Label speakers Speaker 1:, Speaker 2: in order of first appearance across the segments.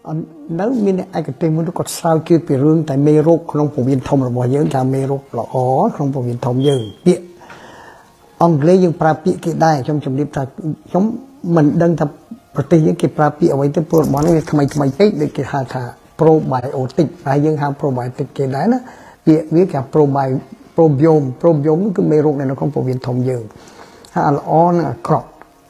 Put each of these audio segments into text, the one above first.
Speaker 1: nếu mình ai cái tên muốn nó có sao chưa bị rương tại mê rốt không phổ biến thông là bỏ dưỡng ta mê rốt là ó không phổ biến thông dưỡng bịa ông lấy những prapi cái đai trong trường điệp ta giống mình đang tậpประเทศcái prapi ở đây tới pro món này thay tết để cái hà thà probiotic hay những hàng probiotic cái đấy đó bịa với cả probiome nó cứ mê rốt này nó không phổ biến thông dưỡng hà là ó là crop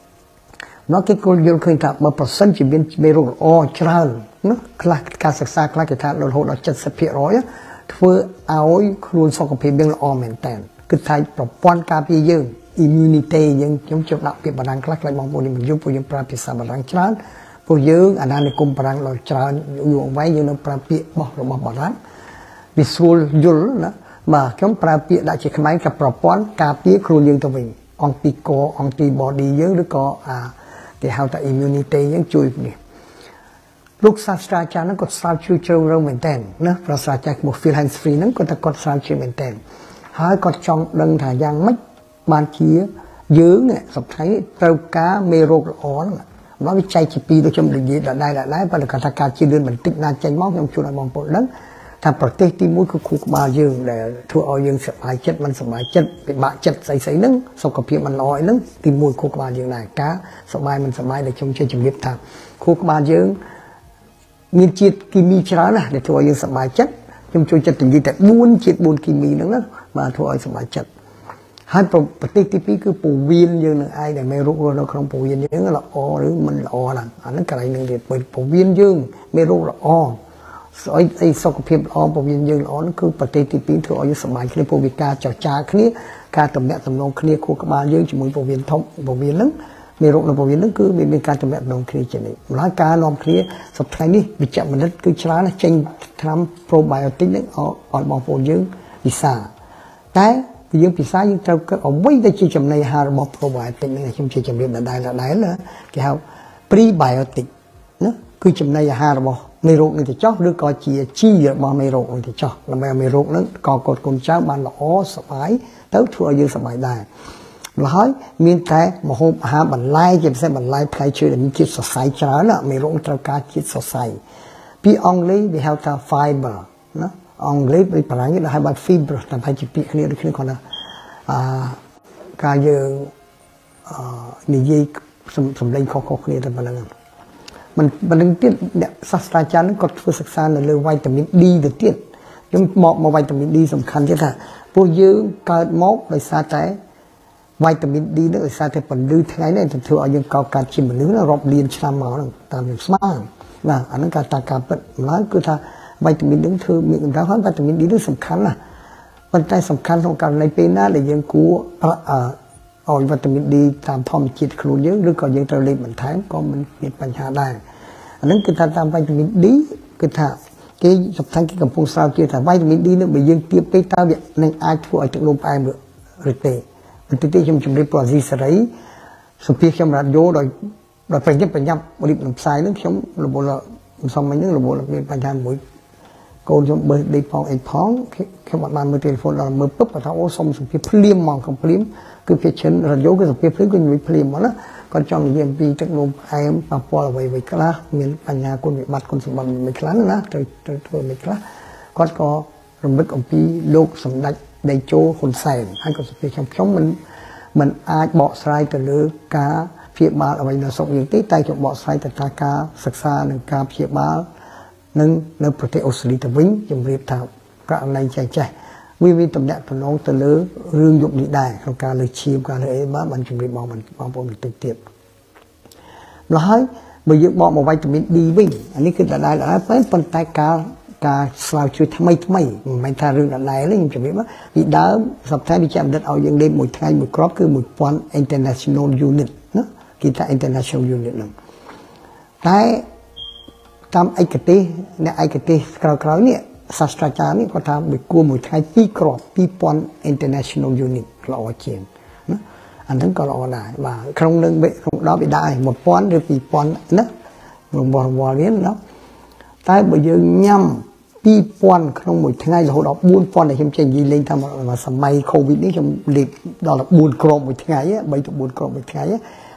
Speaker 1: nó cái cô yêu khơi thà mà percent chỉ biến mê rốt ó tràn nó làการศึกษาคลาสกิจเราโหดเรา70%ធ្វើឲ្យខ្លួនសុខភាពយើងល្អមែនតើគឺថាប្រព័ន្ធការពារយើង immunity យើងខ្ញុំជប់ដាក់ពាក្យបារាំងខ្លះខ្លះបងប្អូននេះមិនយល់ពួកយើងប្រើភាសាបារាំងច្រើនពួកយើងអាណានិគមបារាំងដល់ច្រើនយូរអង្វែងយើងនៅប្រើពាក្យរបស់បារាំងវាស្រួលយល់ណាបាទខ្ញុំប្រើពាក្យដាក់ជាខ្មែរกับប្រព័ន្ធការពារខ្លួនយើងទៅវិញអង្គពីកអង្គពី body យើងឬក៏គេហៅថា immunity យើងជួយនេះลูกศาสตราจารย์นั้นก็สาวชื่อเจ้าเราเหมือนกันนะภาษาจากหมวกฟิลแฮนส์ฟรีนั้นก็แต่ก็สาวชื่อเหมือนกันหายก็จองดังถ่ายยังไม่บานเชียยื้อเนี่ยสุดท้ายเต้ากาเมโรกอ่อนว่าวิจัยกี่ปีโดยจำเป็นยี่ได้ไปเลยการการจีเดือนเหมือนติดนานใจมองยังชวนมองปนนั้นทำประเทศที่มุ้ยคือคุกมายืงแต่ทั่วเอายืงสบายจัดมันสบายจัดเป็นบะจัดใส่นึงสกปรกมันลอยนึงที่มุ้ยคุกมายืงไหนกาสบายมันสบายแต่ชมเชื่อจุดเล็บทำคุกมายืงมีจิตกิมีชรานะเดี๋ยวทัวร์ยังสบายจัดยังช่วยจัดถึงที่แต่บุญจิตบุญกิมีนั่นนะมาทัวร์สบายจัดให้ปฏิทินปีคือปูวินยังหนึ่งไอ้แต่ไม่รู้เราครองปูวินยังละอหรือมันละอนั่นอันนั้นอะไรหนึ่งเด็ดเปิดปูวินยังไม่รู้ละอไอ้สกปรกละอปูวินยังละอนั่นคือปฏิทินปีทัวร์ยังสบายคือปูวิกาจ่อจ่าคืนการตำแหน่งตำนองคืนคู่กับมายังจมูกปูวินท้องปูวินนั้นมีโรคระบบวินนั่นคือมีการจำแนกนองคลีเจนี่หลังการนองคลีสุดท้ายนี้วิจัยมันนั่นคือชนะเจงทำโปรไบโอติกนั่นอ่อนมองโฟนยังพิซซ่าแต่ยังพิซซ่ายังเราก็เอาไว้ได้ที่จำในฮาร์บอโปรไบโอติกนั่นคือที่จำเรียนได้เลยที่เขาพรีไบโอติกนะคือจำในฮาร์บอไม่โรคนี่ที่เจาะหรือก็จีชี้เยอะมาไม่โรคนี่ที่เจาะแล้วไม่โรคนั้นก็กดคนเจ้าบ้านละอ๋อสบายเต้าทั่วยังสบายได้แล้วมีแต่มโหหาบันไลเก็บเส้นบันไลใครเชื่อมีจิตสดใสจ้านะไม่รู้ตระการจิตสดใสพี่องลีมีเฮลท์ไฟเบอร์นะองลีเป็นพลังที่เราให้บัตรฟิเบอร์แต่ไปจิตปีขึ้นนี่ขึ้นคนนะการยืนนี่ยี่สำเร็จข้อขึ้นนี่แต่พลังมันดึงที่เนี่ยศาสตราจารย์นั้นก็ฝึกศึกษาในเรื่องวิตามินดีเด็ดเตี้ยยังเหมาะมาวิตามินดีสำคัญที่ถ้าพวกยืนเกิดมกโดยสาใจวิตามินดีนั่นคือสารที่ผลดื้อทั้งนั้นถือเอาอย่างเก่าการชิมเหมือนนั้นรอบเรียนชามหมอนั่นตามอย่างสมาร์ทนะอันนั้นการตาการเป็นนั้นคือถ้าวิตามินนั่นคือมีการให้วิตามินดีนั่นสำคัญนะปัจจัยสำคัญของการในปีหน้าเลยยังกู้เอาวิตามินดีตามพร้อมจิตครูเยอะหรือก็ยังตัวเล็กเหมือนแท้ก็มันมีปัญหาได้อันนั้นคือถ้าตามวิตามินดีคือถ้าcái sập thanh cái cầm phong sao kia thà vitamin D nó bị dương tiếp cái tao vậy nên ai thua ở trong lốp ai mà rồi tệมันติดที่ชมได้ปลอดภัยสลายสุพีชมรัดโยโดยไปยับบริบทสายนึกชมระบบละสมัยนึกระบบละเป็นปัญหาหมดโกนชมเบอร์ได้พองไอ้พองแค่วันมาเมื่อเทเลโฟนเราเมื่อปุ๊บเราโอ้สมสุพีเพลียมมองของเพลียมคือเพียชันรัดโยก็สุพีเพลียมก็อยู่เพลียมหมดนะก็จองเยี่ยมปีจากลมไอ้ปะปอไว้กล้ามีปัญญาคนวิบัติคนสมบัติไม่กล้านะตัวไม่กล้าก็รำลึกของปีโลกสมดัยได้โจคนใส่ให้กับสเปคช่องมันอาจเบาะสายแต่เลือกกาเพียบาเอาไว้ในสมอย่างที่ใต้จะเบาะสายแต่ตากาศึกษาหนึ่งกาเพียบาหนึ่งในประเทศออสเตรเลียวิ่งจมเรียบเท่ากระไรใจวิตำแหน่งตัวน้องแต่เลือกเรื่องยุบนี้ได้เราการเลยชีมการเลยบ้ามันจมเรียบมองมันเตียบแล้วให้เมื่อยึดบอกมาไว้จะมีดีวิ่งอันนี้คือได้แล้วเป็นปัญไตการสลายช่วยทำไมไม่ทาเรื่องอะไรเลยยังจะมีว่าวิดาสัปดาห์ที่จะอันดับเอาอย่างเดิมหมดไทยหมดครอบคือหมดปอน international unit นะกีตา international unit นั่นแต่ตามไอ้กติเนี่ยไอ้กติคราวๆเนี่ยศาสตราจารย์นี่เขาทำไปกู้หมดไทยปีกรอบปีปอน international unit เราเอาเขียนนะอันนั้นก็เราได้ว่าครั้งหนึ่งไปครั้งđóไปได้หมดปอนหรือปีปอนนะหลวงบ่อเรียนเนาะแต่bây giờ nhằmปีปอนขนมหมดทั้งไงเราดอกบุญปอนในเช่นเช่นยีเล่งทำมาสมัยโควิดนี่จำเล็บดอกบุญกรอบหมดทั้งไงใบถูกบุญกรอบหมดทั้งไง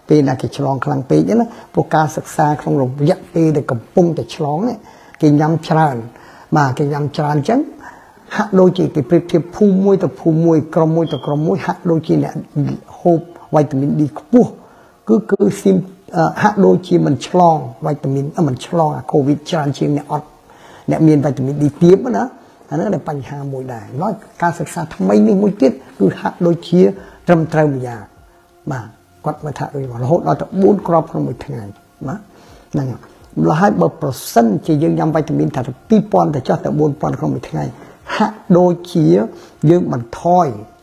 Speaker 1: ពេលណាគេឆ្លងខ្លាំងពេកណាពួកការសិក្សាក្នុងរយៈពេលដែលកំពុងតែឆ្លងគេញ៉ាំច្រើនបាទគេញ៉ាំច្រើនអញ្ចឹងហាក់ដូចជាគេប្រៀបធៀបភូមិមួយទៅភូមិមួយក្រុមមួយទៅក្រុមមួយហាក់ដូចជាអ្នកហូបវីតាមីន D ខ្ពស់គឺស៊ីមហាក់ដូចជាមិនឆ្លងវីតាមីនមិនឆ្លងអាកូវីដច្រើនជាងអ្នកអត់អ្នកមានវីតាមីន D ទាបណាអានោះតែបញ្ហាមួយដែរហើយការសិក្សាថ្មីនេះមួយទៀតគឺហាក់ដូចជាត្រឹមត្រូវម្យ៉ាងបាទគាត់មកថាដូចរហូតដល់ទៅ4គ្រាប់ក្នុងមួយថ្ងៃបាទហ្នឹងហើយបើប្រសិនជាយើងញ៉ាំវីតាមីនថា2000ទៅចុះទៅ4000ក្នុងមួយថ្ងៃហាក់ដូចជាយើងបន្ថយ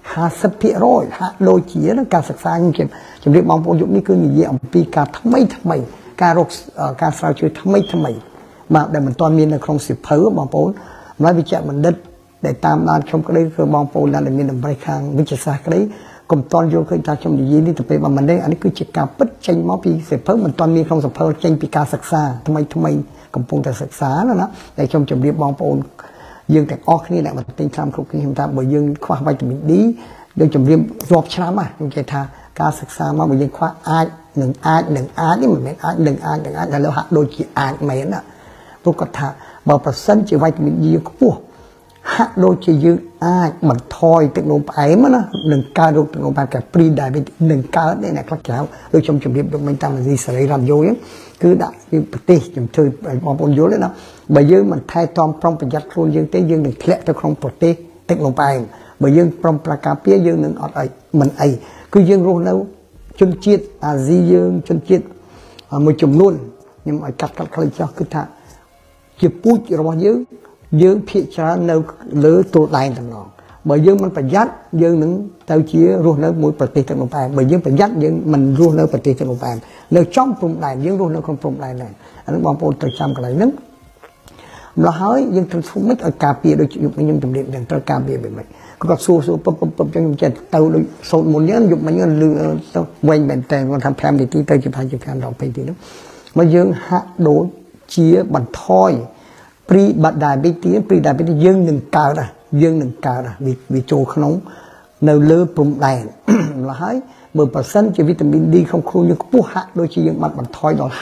Speaker 1: 50% ហាក់ដូចជាការសិក្សាខ្ញុំជម្រាបបងប្អូនយុគនេះគឺនិយាយអំពីការថ្មីការរកការស្រាវជ្រាវថ្មីបាទដែលមិនទាន់មាននៅក្នុងសៀវភៅបងប្អូនម្ល៉េះវិជ្ជបណ្ឌិតដែលតាមដានខ្ញុំក្តីគឺបងប្អូនដែលមានតម្រេះខាងវិទ្យាសាស្ត្រក្តីកុំតន់យល់ឃើញថាខ្ញុំនិយាយនេះទៅពេលមិនដែរអានេះគឺជាការពិតចេញមកពីសៀវភៅមិនទាន់មានក្នុងសៀវភៅចេញពីការសិក្សាថ្មីកំពុងតែសិក្សាណាតែខ្ញុំជម្រាបបងប្អូនយើងទាំងអស់គ្នាអ្នកមកទិញថ្នាំគ្រប់គ្នាខ្ញុំថាបើយើងខ្វះវីតាមីន D យើងជម្រាបរាប់ឆ្នាំខ្ញុំនិយាយថាការសិក្សាមកបើយើងខ្វះអាចនេះមិនមែនអាចតែលើហាក់ដូចជាអាចមែនណាព្រោះគាត់ថាបើប្រសិនជាវីតាមីន D ខ្ពស់ហាក់ដូចជាយើងអាចបន្ថយទឹកនោមផ្អែមណានឹងកើតរោគទឹកនោមផ្អែមគេ pre diabetes នឹងកើតអ្នកខ្លះចៅដូចខ្ញុំជម្រាបដូចមិញតាមសេរីរ៉ាឌីយ៉ូហ្នឹងគឺដាក់ពីប្រទេសខ្ញុំធ្វើបងប្អូនយល់ទេណាបើយើងមិនថែទាំប្រុងប្រយ័ត្នខ្លួនយើងទេយើងនឹងធ្លាក់ទៅក្នុងប្រទេសទឹកនោមផ្អែមបើយើងប្រុងប្រការពារយើងនឹងអត់អីមិនអីគឺយើងរស់នៅជនជាតិអាស៊ីយើងជនជាតិមួយចំនួនខ្ញុំឲ្យកាត់ខ្លីចោះគឺថាជាពូជរបស់យើងភាគច្រើននៅលើទល់ដែនទាំងនោះបើយើងមិនប្រយ័ត្នយើងនឹងទៅជារស់នៅមួយប្រទេសទឹកនោមផ្អែមបើយើងប្រយ័ត្នយើងមិនរស់នៅប្រទេសទឹកនោមផ្អែមនៅចំព្រំដែនយើងរស់នៅក្នុងព្រំដែនដែរអានេះបងប្អូនត្រូវចាំកន្លែងហ្នឹងម្ល៉េះហើយយើងត្រូវធ្វើម៉េចឲ្យការពារដូចខ្ញុំជំរាបយ៉ាងត្រូវការពារបែបម៉េចគាត់សួរពឹបចឹងខ្ញុំចេះទៅដូចសូត្រមុនហ្នឹងយប់មិញលឺទៅវិញមែនតើគាត់ថា5នាទីទៅជា5 10 20នាទីហ្នឹងមកយើងហាក់ដូចជាបន្ថយpre diabetes យើងនឹងកើតវាចូលក្នុងនៅលើព្រំដែនម្ល៉េះហើយបើប្រសិនជាវីតាមីន D ក្នុងខ្លួនយើងខ្ពស់ហាក់ដូចជាយើងបាត់បន្ថយដល់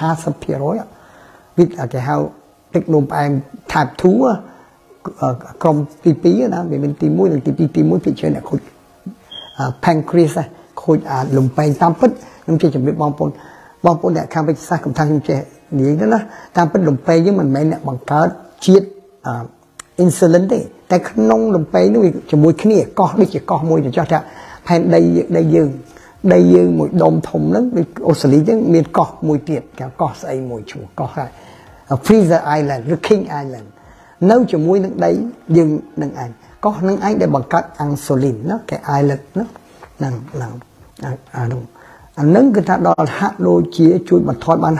Speaker 1: 50% វិគេហៅទឹកនោមផ្អែម type 2ក្រុមទី2ណាវាមានទី1និងទី2ទី1ភាគច្រើនអ្នកខូច pancreas ខូចលំពេងតាមពិតខ្ញុំជម្រាបបងប្អូនអ្នកខាងវិទ្យាសាស្ត្រកំថាខ្ញុំចេះនិយាយទៅណាតាមពិតលំពេងយើងមិនមែនអ្នកបង្កើតជាតិ insulin ទេតែក្នុងលំពេងនោះវាជាមួយគ្នាកោះដូចជាកោះមួយទៅចោះថាផែនដីយើងមួយដុំធំហ្នឹងដូចអូស្ត្រាលីហ្នឹងមានកោះមួយទៀតគេកោះស្អីមួយឈ្មោះកោះថា Fraser Island ឬ King Island នៅជាមួយនឹងដីយើងនឹងឯងកោះនឹងឯងដែលបង្កើត insulin ណាគេ island ណាហ្នឹងអាហ្នឹងគឺថាដល់ហាក់ដូចជាជួយបន្ថយបាន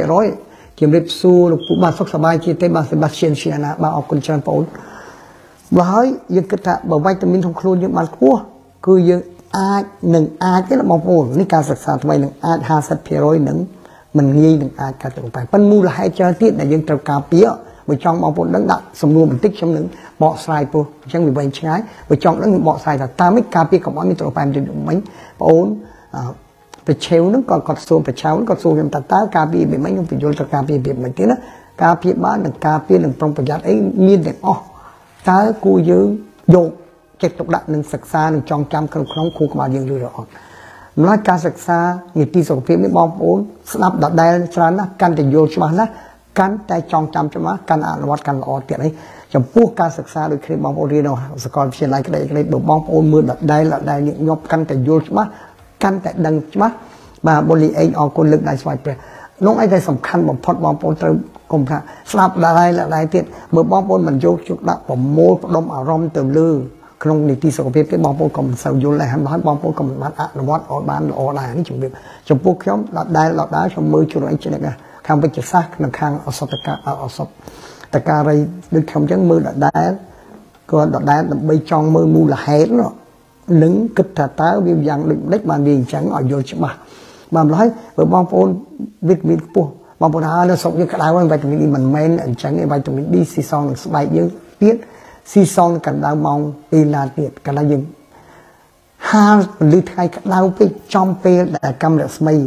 Speaker 1: 50% ជំរាបសួរលោកពូបាទសុខសប្បាយជាទេបាទ Sebastian Siana បាទអរគុណច្រើនបងប្អូនបើហើយយើងគិតថាបើវីតាមីនក្នុងខ្លួនយើងបានខ្ពស់គឺយើងអាចទេបងប្អូននេះការសិក្សាថ្មីនឹងអាច 50% នឹងមិនងាយនឹងអាចកាត់ទៅបែបប៉ុន្តែមូលហេតុច្រើនទៀតដែលយើងត្រូវការពារបើចង់បងប្អូនដឹងដាក់សំណួរបន្តិចខ្ញុំនឹងបកស្រាយពោះអញ្ចឹងវាវែងឆ្ងាយបើចង់ដឹងខ្ញុំបកស្រាយថាតាមមិនការពារកុំឲ្យមានត្របែមជំមិញបងអូនប្រឆេវហ្នឹងគាត់សួរប្រឆាវគាត់សួរខ្ញុំតើការពារវាមិនខ្ញុំបញ្យល់ទៅការពារវាមិនទេណាការពារបាននិងការពារនឹងប្រុងប្រយ័ត្នអីមានទាំងអស់តើគួរយើងយកចិត្តទុកដាក់នឹងសិក្សានឹងចងចាំក្នុងខួរក្បាលយើងឬអត់ម្ល៉េះការសិក្សានីតិសុខភាពនេះបងប្អូនស្ដាប់ដដែលច្រើនណាស់កាន់តែយល់ច្បាស់ណាស់កាន់តែចងចាំច្បាស់កាន់អនុវត្តកាន់ល្អទៀតអីចំពោះការសិក្សាដូចគ្នាបងប្អូនរៀននៅសាកលវិទ្យាល័យក្តីបើបងប្អូនមើលដដែលញឹកញាប់កាន់តែយល់ច្បាស់កាន់តែដឹងច្បាស់បាទបូលីអេងអរគុណលើកដៃស្វាយព្រះនោះឯងតែសំខាន់បំផុតបងប្អូនត្រូវកុំថាស្ដាប់ដដែលទៀតបើបងប្អូនមិនយកជុកដាក់ប្រមូលផ្ដុំអារម្មណ៍ទៅលើក្នុងនីតិសុខភាពទេបងប្អូនក៏មិនសូវយល់ដែរហើយបងប្អូនក៏មិនបានអនុវត្តឲ្យបានល្អដែរនេះជំរាបចំពោះខ្ញុំដដែលខ្ញុំមើលជួយអីចិត្តខាងវិទ្យាសាស្ត្រនិងខាងអសតការីដូចខ្ញុំអញ្ចឹងមើលដដែលក៏ដដែលដើម្បីចង់មើលមូលហេតុនឹងគិតថាតើវាយ៉ាងដូចម្ដេចបានវាអញ្ចឹងឲ្យយល់ច្បាស់បាទម្ល៉េះបើបងប្អូនវីតាមីនខ្ពស់បងប្អូនហើយនៅស្រុកយើងក្តៅហើយវីតាមីន D មិនមែនអញ្ចឹងទេវីតាមីន D ស៊ីសងនឹងស្បែកយើងទៀតស៊ីសងកណ្ដៅម៉ោងពេលណាទៀតកណ្ដៅយើងហាលពលឺថ្ងៃក្តៅពេកចំពេលដែលកាំរស្មី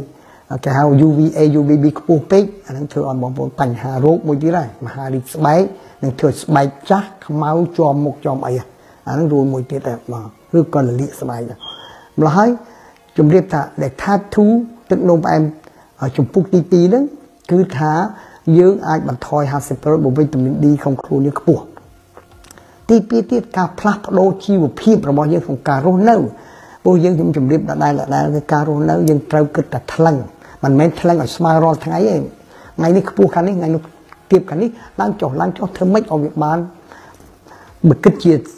Speaker 1: cái hào UVA UVB của peak anh thưa on bóng bóng hà rốtមួយទៀតហើយមហារីកស្បែកនឹងធ្វើស្បែកចាស់ខ្មៅជាប់មុខជាប់អីអានឹងរួចមួយទៀតដែរបាទឬក៏លលាកស្បែកម្ល៉េះហើយជំរាបថាដែលថាធូទឹកនោមផ្អែមចំពុកទី2ហ្នឹងគឺថាយើងអាចបន្ថយ 50% របស់វីតាមីន D ក្នុងខ្លួនយើងខ្ពស់ទី2ទៀតការផ្លាស់ប្ដូរជីវភាពរបស់យើងក្នុងការរស់នៅព្រោះយើងខ្ញុំជម្រាបដល់ដែរការរស់នៅយើងត្រូវគិតតែថ្លឹងមិនមែនថ្លឹងឲ្យស្មើរាល់ថ្ងៃទេថ្ងៃនេះខ្ពស់ខាងនេះថ្ងៃនោះទៀបខាងនេះឡើងចុះធ្វើម៉េចឲ្យវាបានបើគិត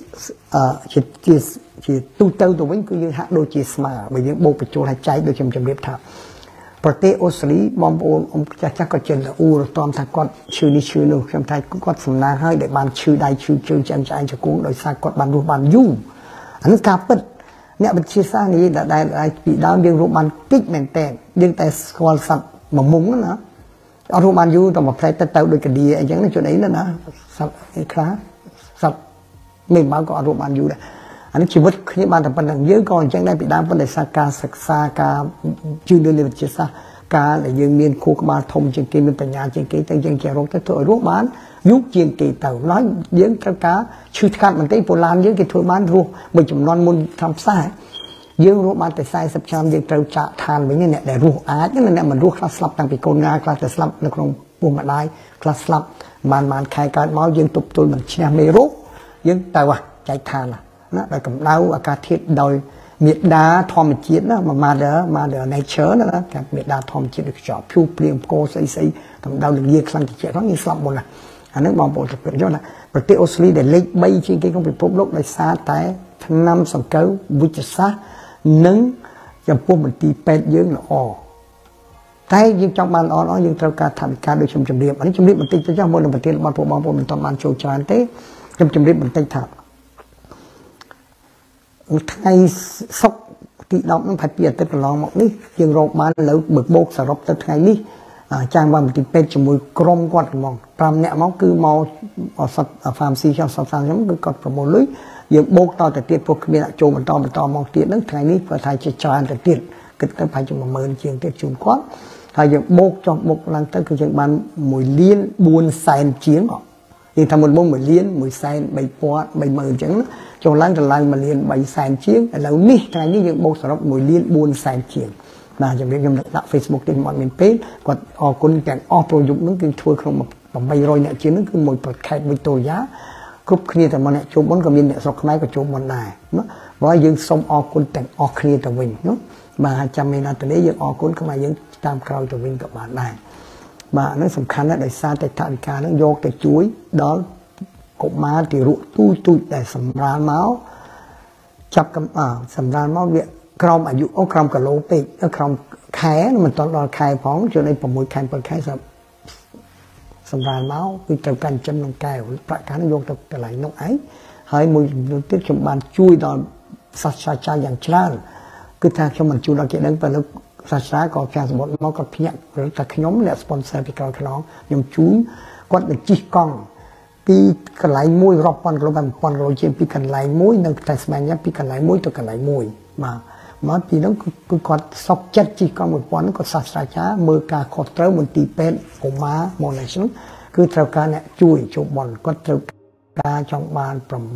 Speaker 1: ជាទូទៅទៅវិញគឺយើងហាក់ដូចជាស្មើបើយើងបូកបញ្ចូលឲ្យចែកដូចខ្ញុំជម្រាបថាប្រទេសអូស្ត្រាលីបងប្អូនចាស់ក៏ចិនអ៊ូរតំថាគាត់ឈឺនេះឈឺនោះខ្ញុំថាគាត់សំណាងហើយដែលបានឈឺដៃឈឺជើងឆ្អែងឆ្អែងជង្គង់ដោយសារគាត់បានរស់បានយូរអានេះការពិតអ្នកវិទ្យាសាស្ត្រនិយាយដែលពីដើមយើងរស់បានតិចមែនតើយើងតែស្គាល់សត្វមួយមុំណាអត់រស់បានយូរតែមួយផ្លែទៅដូចកាឌីអីចឹងជួនអីណាសត្វអីខ្លះសត្វមិនមកក៏អត់រស់បានយូរដែរអានេះជីវិតគ្នាបានតែប៉ុណ្្នឹងយើងក៏អញ្ចឹងដែរពីដើមប៉ុន្តែសារការសិក្សាការជឿនឿនវិទ្យាសាស្ត្រការដែលយើងមានខួរក្បាលធំជាងគេមានបញ្ញាជាងគេទៅយើងចេះរកទៅធ្វើឲ្យរស់បានយូរជាងគេទៅឡើយយើងត្រូវការឈឺថ្កាត់បន្តិចពលឡានយើងគេធ្វើបានរស់មួយចំនួនមុនធម្មសាស្ត្រយើងរស់បានតែ40ឆ្នាំយើងត្រូវចាក់ឋានវិញអ្នកដែលរស់អាចអ្នកមិនរស់ខ្លះស្លាប់តាំងពីកូនងាខ្លះតែស្លាប់នៅក្នុងពោះម្ដាយខ្លះស្លាប់បានខែកើតមកយើងទប់ទល់មិនឈ្នះមេរោគយើងទៅចែកឋានណាដោយកម្ដៅអាកាសធាតុដោយមេដាធម្មជាតិណាmother nature ណាតែមេដាធម្មជាតិដូចខ្យល់ភ្លុះភ្លៀងផ្គរស្អីកម្ដៅលងាខ្លាំងតិចហ្នឹងយើងស្លាប់មុនណាអានេះបងប្អូនទៅយល់ណាប្រទេសអូស្ត្រាលីដែលលេខ3ជាងគេក្នុងពិភពលោកដោយសារតែថ្នាំសង្កូវវិទ្យាសាស្ត្រនិងចំពោះមន្ទីរពេទ្យយើងល្អតែយើងចង់បានល្អយើងត្រូវការថវិកាដូចខ្ញុំជម្រាបអានេះជម្រាបបន្តិចទៅចុះមុននឹងប្រធានបងប្អូនមិនទាន់បានចូលច្រើនទេខ្ញុំជម្រាបបន្តិចថាថ្ងៃសុក្រទី10ហ្នឹងផាច់ពីអាទិត្យកន្លងមកនេះយើងរកបានលើបោកសរុបទៅថ្ងៃនេះចាងបានមន្ទីរពេទ្យជាមួយក្រុមគាត់ហ្មង5នាក់មកគឺមកអសត pharmacy ចង់សតខ្ញុំគឺគាត់ប្រមូលលុយយើងបោកតទៅទៀតព្រោះគ្មានអ្នកចូលបន្តមកទៀតហ្នឹងថ្ងៃនេះគាត់ថាជាច្រើនទៅទៀតគិតទៅប្រហែលជា10000ជាងទៀតជូនគាត់ហើយយើងបោកចុះបុកឡើងទៅគឺយើងបាន1លាន4សែនជាងយើងថាមុន1លាន1សែន3,000អញ្ចឹងចុះឡើងទៅឡើង1លាន3សែនជាងឥឡូវនេះថ្ងៃនេះយើងបោកសរុប1លាន4សែនជាងបាទជំរាបខ្ញុំដាក់ Facebook ទេមិនមានពេលគាត់អរគុណទាំងអស់ប្រយុទ្ធនឹងគឺធ្វើក្នុង800អ្នកជាងនឹងគឺមួយប្រខេតវិកតូរីយ៉ាគ្រប់គ្នាតែមកអ្នកជួបមុនក៏មានអ្នកស្រុកខ្មែរក៏ជួបមុនដែរណាបើយើងសូមអរគុណទាំងអស់គ្នាទៅវិញណាបាទចាំមានអត្តន័យយើងអរគុណខ្មែរយើងតាមក្រោយទៅវិញក៏បានដែរបាទនេះសំខាន់ណាស់ដោយសារតែថវិកានឹងយកទៅជួយដល់កុមារទីរក់ទូចដែលសម្រាលមកចាប់សម្រាលមកវាក្រោមអាយុក្រោមគីឡូពេកក្រោមខែមិនតដល់ខែផងជួនឯ6ខែ7ខែសម្រាលមកគឺត្រូវកាន់ចិនក្នុងកែវប្រកាសយកទៅកន្លែងនោះឯងហើយមួយទៀតខ្ញុំបានជួយដល់សាស្ត្រាចារ្យយ៉ាងច្រើនគឺថាខ្ញុំមិនជួយដល់គេដឹងប៉ុន្តែសាស្ត្រាក៏ផ្សាយសម្បត្តិមកគាត់ភ្ញាក់តែខ្ញុំអ្នក sponsor ពីក្រោយខ្នងខ្ញុំជួយគាត់ទៅជិះកង់ពីកន្លែងមួយរាប់ពាន់គីឡូ1000គីឡូជាងពីកន្លែងមួយនៅតែស្មានពីកន្លែងមួយទៅកន្លែងមួយបាទមកពីនោះគឺគាត់សក់ចិត្តជិះកង់1000គាត់សាស្ត្រាចារ្យមើលការខុសត្រូវមន្ទីរពេទ្យកុមារ Monash គឺត្រូវការអ្នកជួយបនគាត់ត្រូវការចង់បាន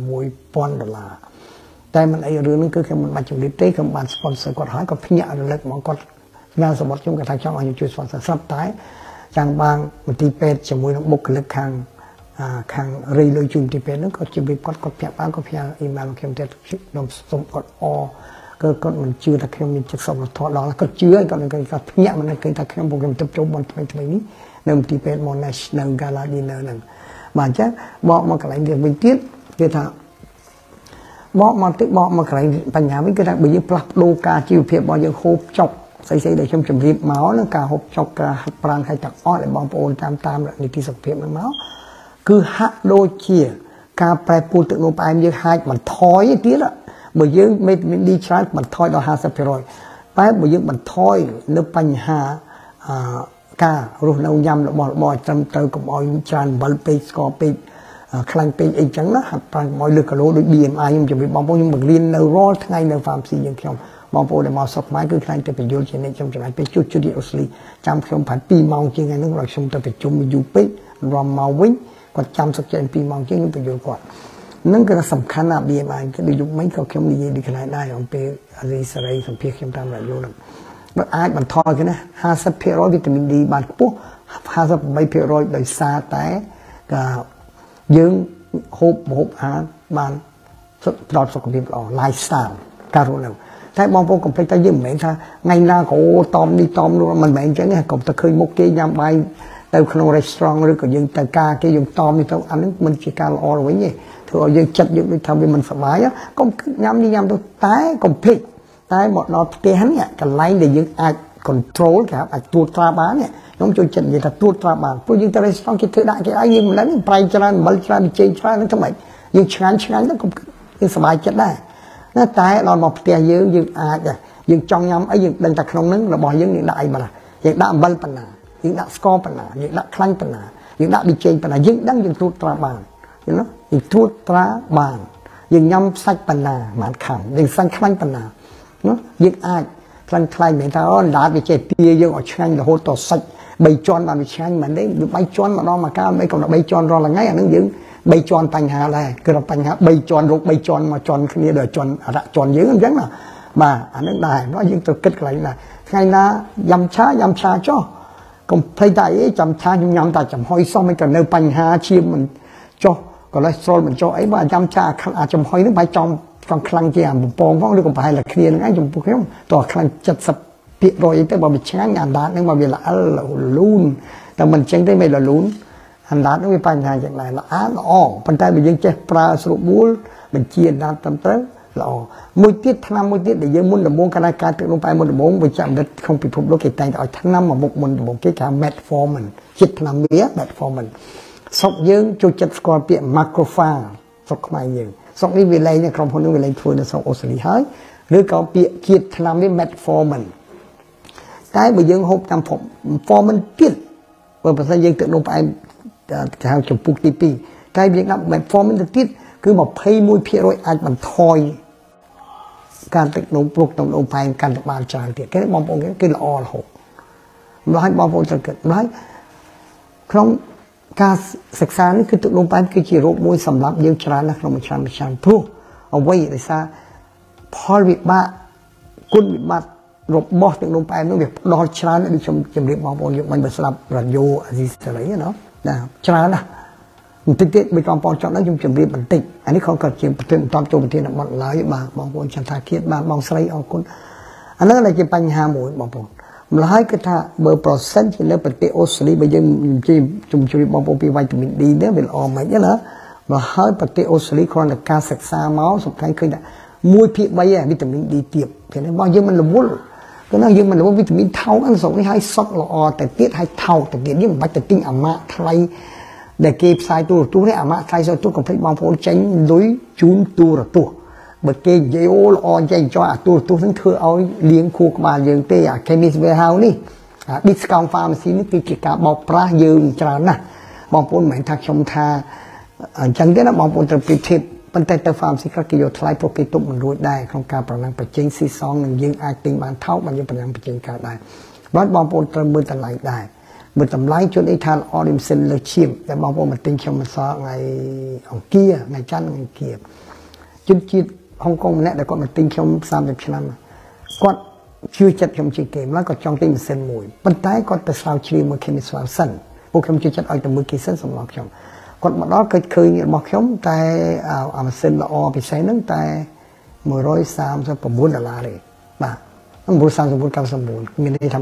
Speaker 1: $6000តែមិនអីរឿងហ្នឹងគឺខ្ញុំមិនបាច់ជំរាបទេខ្ញុំបាន sponsor គាត់ហើយគាត់ភ្ញាក់រលឹកមកគាត់ស្នើសម្បត្តិខ្ញុំគាត់ថាចង់ឲ្យខ្ញុំជួយ sponsor ស្រាប់តែចាំបានមន្ទីរពេទ្យជាមួយនឹងបុគ្គលិកខាងរីលុយជូនទីពេទ្យហ្នឹងគាត់ជម្រាបគាត់ភ្ញាក់បានគាត់ផ្ញើអ៊ីមែលខ្ញុំទៅខ្ញុំសុំគាត់គាត់មិនជឿថាខ្ញុំមានចិត្តសប្បុរសធម៌ដល់គាត់ជឿហើយគាត់ភ្ញាក់មិនឃើញថាខ្ញុំពុំខ្ញុំទៅចូលបនថ្មីនេះនៅមន្ទីរពេទ្យ Monash នៅ Galadiner ហ្នឹងបាទអញ្ចឹងបកមកកន្លែងនេះវិញទៀតគេថាបកមកកន្លែងបញ្ញាវិញគឺថាបើយើងផ្លាស់ប្ដូរការជីវភាពរបស់យើងហូបចុកស្អីដែលខ្ញុំជម្រាបមកនឹងការហូបចុកការហាត់ប្រាណឲ្យទាំងអស់ដែលបងប្អូនតាមនីតិសុខភាពហ្នឹងមកគឺហាក់ដូចជាការប្រែប្រួលទឹកនោមផ្អែមយើងហាច់បន្ថយទៀតបើយើងមេតាមីន D ច្រើនបន្ថយដល់ 50% តែបើយើងបន្ថយនៅបញ្ហាការរស់នៅញ៉ាំរបស់ត្រឹមត្រូវកុំឲ្យច្រើនអំបិលពេកស្ករពេកខ្លាញ់ពេកអីចឹងណាហាត់ប្រាណកុំឲ្យលើគីឡូដូច BMI ខ្ញុំជម្រាបបងប្អូនខ្ញុំបង្រៀននៅរាល់ថ្ងៃនៅ Pharmacy យើងខ្ញុំบางโปรเดมาสกไม้คือใครจะไปโยนเช่นนี้จำจะไหนไปจุดดีออสลีจำชมผ่านปีมองจริงไงนึกเราชมแต่ไปจุ่มอยู่ปิ๊กรอมมาวิ่งกดจำสักเจนปีมองจริงไปโยนก่อนนั่นก็สำคัญนะบีเอ็มไอก็ดูยุคไม่เขาเข้มดีขนาดได้ของไปอะไรสไลด์สัมผัสเข้มตามระยะนั้นมันอาจมันทอกันนะ50%วิตามินดีบางปุ๊บ50%โดยซาแต่ก็ยืงหกอาบางปลอดสุขภาพอ๋อไลฟ์สไตล์การรู้แล้วถ้าบางพวกก็ไปจะยืมเหมือนถ้าไงน่าก็ตอมนี่ตอมรู้มันเหมือนจังไงก็จะเคยมุกเกี่ยมไปแต่ขนมรีสอร์ทหรือก็ยังแต่กาเกี่ยมตอมนี่ตัวอันนั้นมันจะการอ่อนไว้เนี่ยถือว่ายังจัดยังทำให้มันสบายอ่ะก็ย้ำนี่ย้ำตัวตายก็พลิกตายหมดเราเตี้ยเนี่ยกันไล่เดี๋ยวยังอาจคอนโทรลครับอาจตัวตราบ้านเนี่ยน้องจุดจัดยังตัวตราบ้านพวกยังแต่รีสอร์ทคิดถึงได้กี่ไอ้ยังมันนั่นไปจราบัลจราเจนจรานั่นทำไมยังชานแล้วก็ยังสบายจัดได้น่าตายเรามาเตี้ยยังอาจยังจ้องย้ำไอ้ยังดังแต่ขนมนั้นเราบอกยังได้มาละยังได้บัลปัญหายังได้สกอร์ปัญหายังได้คลั่งปัญหายังได้ดิเจนปัญหายังดังยังตัวตราบ้านเห็นไหมยังตัวตราบ้านยังย้ำซักปัญหาหมานขันยังสั่งคลั่งปัญหาเนาะยังอาจคลั่งคลายเหมือนถ้าเราด่าไปเจ็บเตี้ยยังออกช่างแต่โหต่อสักใบจอนมาไปช่างมันได้ใบจอนมาลองมาก้าวไม่ก่อนใบจอนรอละไงอันนั้นยังใบจอนปัญหาอะไรคือเราปัญหาใบจอนรกใบจอนมาจอนขึ้นนี่เดี๋ยวจอนอะไรจอนเยอะจังนะมาอันนั้นได้เพราะยิ่งตัวเกิดอะไรนะไงนะยำชาจ้อก็พยายามจำชายุ่งยำแต่จำหอยซ่อมไม่กันในปัญหาเชี่ยมันจ้อก็เลยโซลมันจ้อไอ้ว่ายำชาอาจจะหอยนึกไปจอมคลังเกี่ยมปองฟ้องหรือก็ไปละเคลียร์นั่นจมพวกเขาต่อคลังจัดสับเปียรอยแต่บ่มีช้างงานด้านนั่นบ่มีละลุนแต่มันเจ๊งได้ไม่ละลุนอันด้านนั้นไม่ปัญหาจากไหนละอ้านอ๋อปัญหามันยังเจ็บปลาสรุปบูลมันเชียนด้านตำเต้ละอ๋อมวยติดทนามวยติดเดี๋ยวยังมุนดมงคณะการตึกลงไปมุนดมงไปจำเด็ดคงปิดผมโลกเกตใจแต่เอาทนามมาบุกมุนดมงเกี่ยวกับแมทฟอร์มันคิดทนามเบี้ยแมทฟอร์มันศพยังจุดจัดสกอร์เปียมาโครฟาศพมายังศพนี้เวลาเนี่ยครองพลนี้เวลาทัวร์ในศพออสเตรเลียหายหรือเขาเปียคิดทนามนี้แมทฟอร์มันcái bây giờ hộp tam form mình biết và bây giờ tự nộp ai theo chụp bút tivi cái việc làm mình form mình tiết cứ một pay môi phía rồi ai bằng thôiการติดนมปลุกนมลงไปการบานจางเดียcáiบอมองcái là o là hộp nóiบอมองจะเกิดnói ក្នុងការសិក្សានេះគឺទឹកនោមផ្អែមគឺជារោគមួយសម្រាប់យើងច្រើនណាស់ក្នុងមួយឆ្នាំព្រោះអ្វីដែលថាផលវិបាកគុណវិបត្តិរបស់ទឹកនោមផ្អែមនោះវាផ្ដល់ច្រើនដូចខ្ញុំជម្រាបបងប្អូនយកមិនបើស្ដាប់រ៉ាឌីយ៉ូអាស៊ីសេរីណាច្រើនណាស់បន្តិចទៀតបងប្អូនចង់ដឹងខ្ញុំជម្រាបបន្តិចអានេះខ្ញុំក៏ជាប្រធានបន្តចូលប្រធានបទឡើយបាទបងប្អូនចន្ទថាគៀតបាទបងស្រីអរគុណអានោះလည်းជាបញ្ហាមួយបងប្អូនម្ល៉េះគឺថាបើប្រសិនជានៅប្រទេសអូស្ត្រាលីបើយើងជម្រាបបងប្អូនពីវីតាមីន D នេះវាល្អមិនទេណាម្ល៉េះហើយប្រទេសអូស្ត្រាលីគ្រាន់តែការសិក្សាមកសំខាន់ឃើញថា 1/3 វីតាមីន D ទៀតព្រោះរបស់យើងមិនរវល់គឺណាយើងមិនរវល់វីតាមីនថោកហ្នឹងស្រុកនេះឲ្យសុខល្អតែទៀតឲ្យថោកតែទៀតយើងមិនបាច់ទៅទិញអាម៉ាក់ថ្លៃដែលគេផ្សាយទូរទស្សន៍នេះអាម៉ាក់ថ្លៃសូទូកុំភ្លេចបងប្អូនចេញលុយជូនទូរទស្សន៍បើគេនិយាយអូល្អចេះចោះអាទូរទស្សន៍ហ្នឹងធ្វើឲ្យលៀងខួរក្បាលយើងទេអា Chemist Warehouse នេះអា Discount Pharmacy នេះគឺជាការបោកប្រាស់យើងច្រើនណាស់បងប្អូនមិនមែនថាខ្ញុំថាអញ្ចឹងទេណាបងប្អូនត្រូវពិធីប៉ុន្តែទៅ Pharmacy ខ្លះគេយកថ្លៃព្រោះគេទុកមិនរួចដែរក្នុងការប្រណាំងប្រជែងស៊ីសងនឹងយើងអាចទិញបានថោកបានយើងប្រណាំងប្រជែងកើតដែរបាទបងប្អូនត្រូវមើលតម្លៃដែរមើលតម្លៃជួនអីថាល្អរីមសិនលើឈាមតែបងប្អូនមកទិញខ្ញុំមិនសល់ថ្ងៃអង្គារថ្ងៃច័ន្ទថ្ងៃអង្គារជនជាតិហុងកុងម្នាក់ដែលគាត់មកទិញខ្ញុំ30ឆ្នាំគាត់ជឿចិត្តខ្ញុំជាងគេម្ល៉េះគាត់ចង់ទិញម៉ាស៊ីនមួយប៉ុន្តែគាត់ទៅស្រាវជ្រាវមើល Chemist Warehouse សិនពួកខ្ញុំជឿចិត្តឲ្យទៅមើលគេសិនសម្រាប់ខ្ញុំគាត់មកដល់ឃើញរបស់ខ្ញុំតែអាម៉ាស៊ីនល្អពិសេសហ្នឹងតែ$139ទេបាទ$139.99មានន័យថា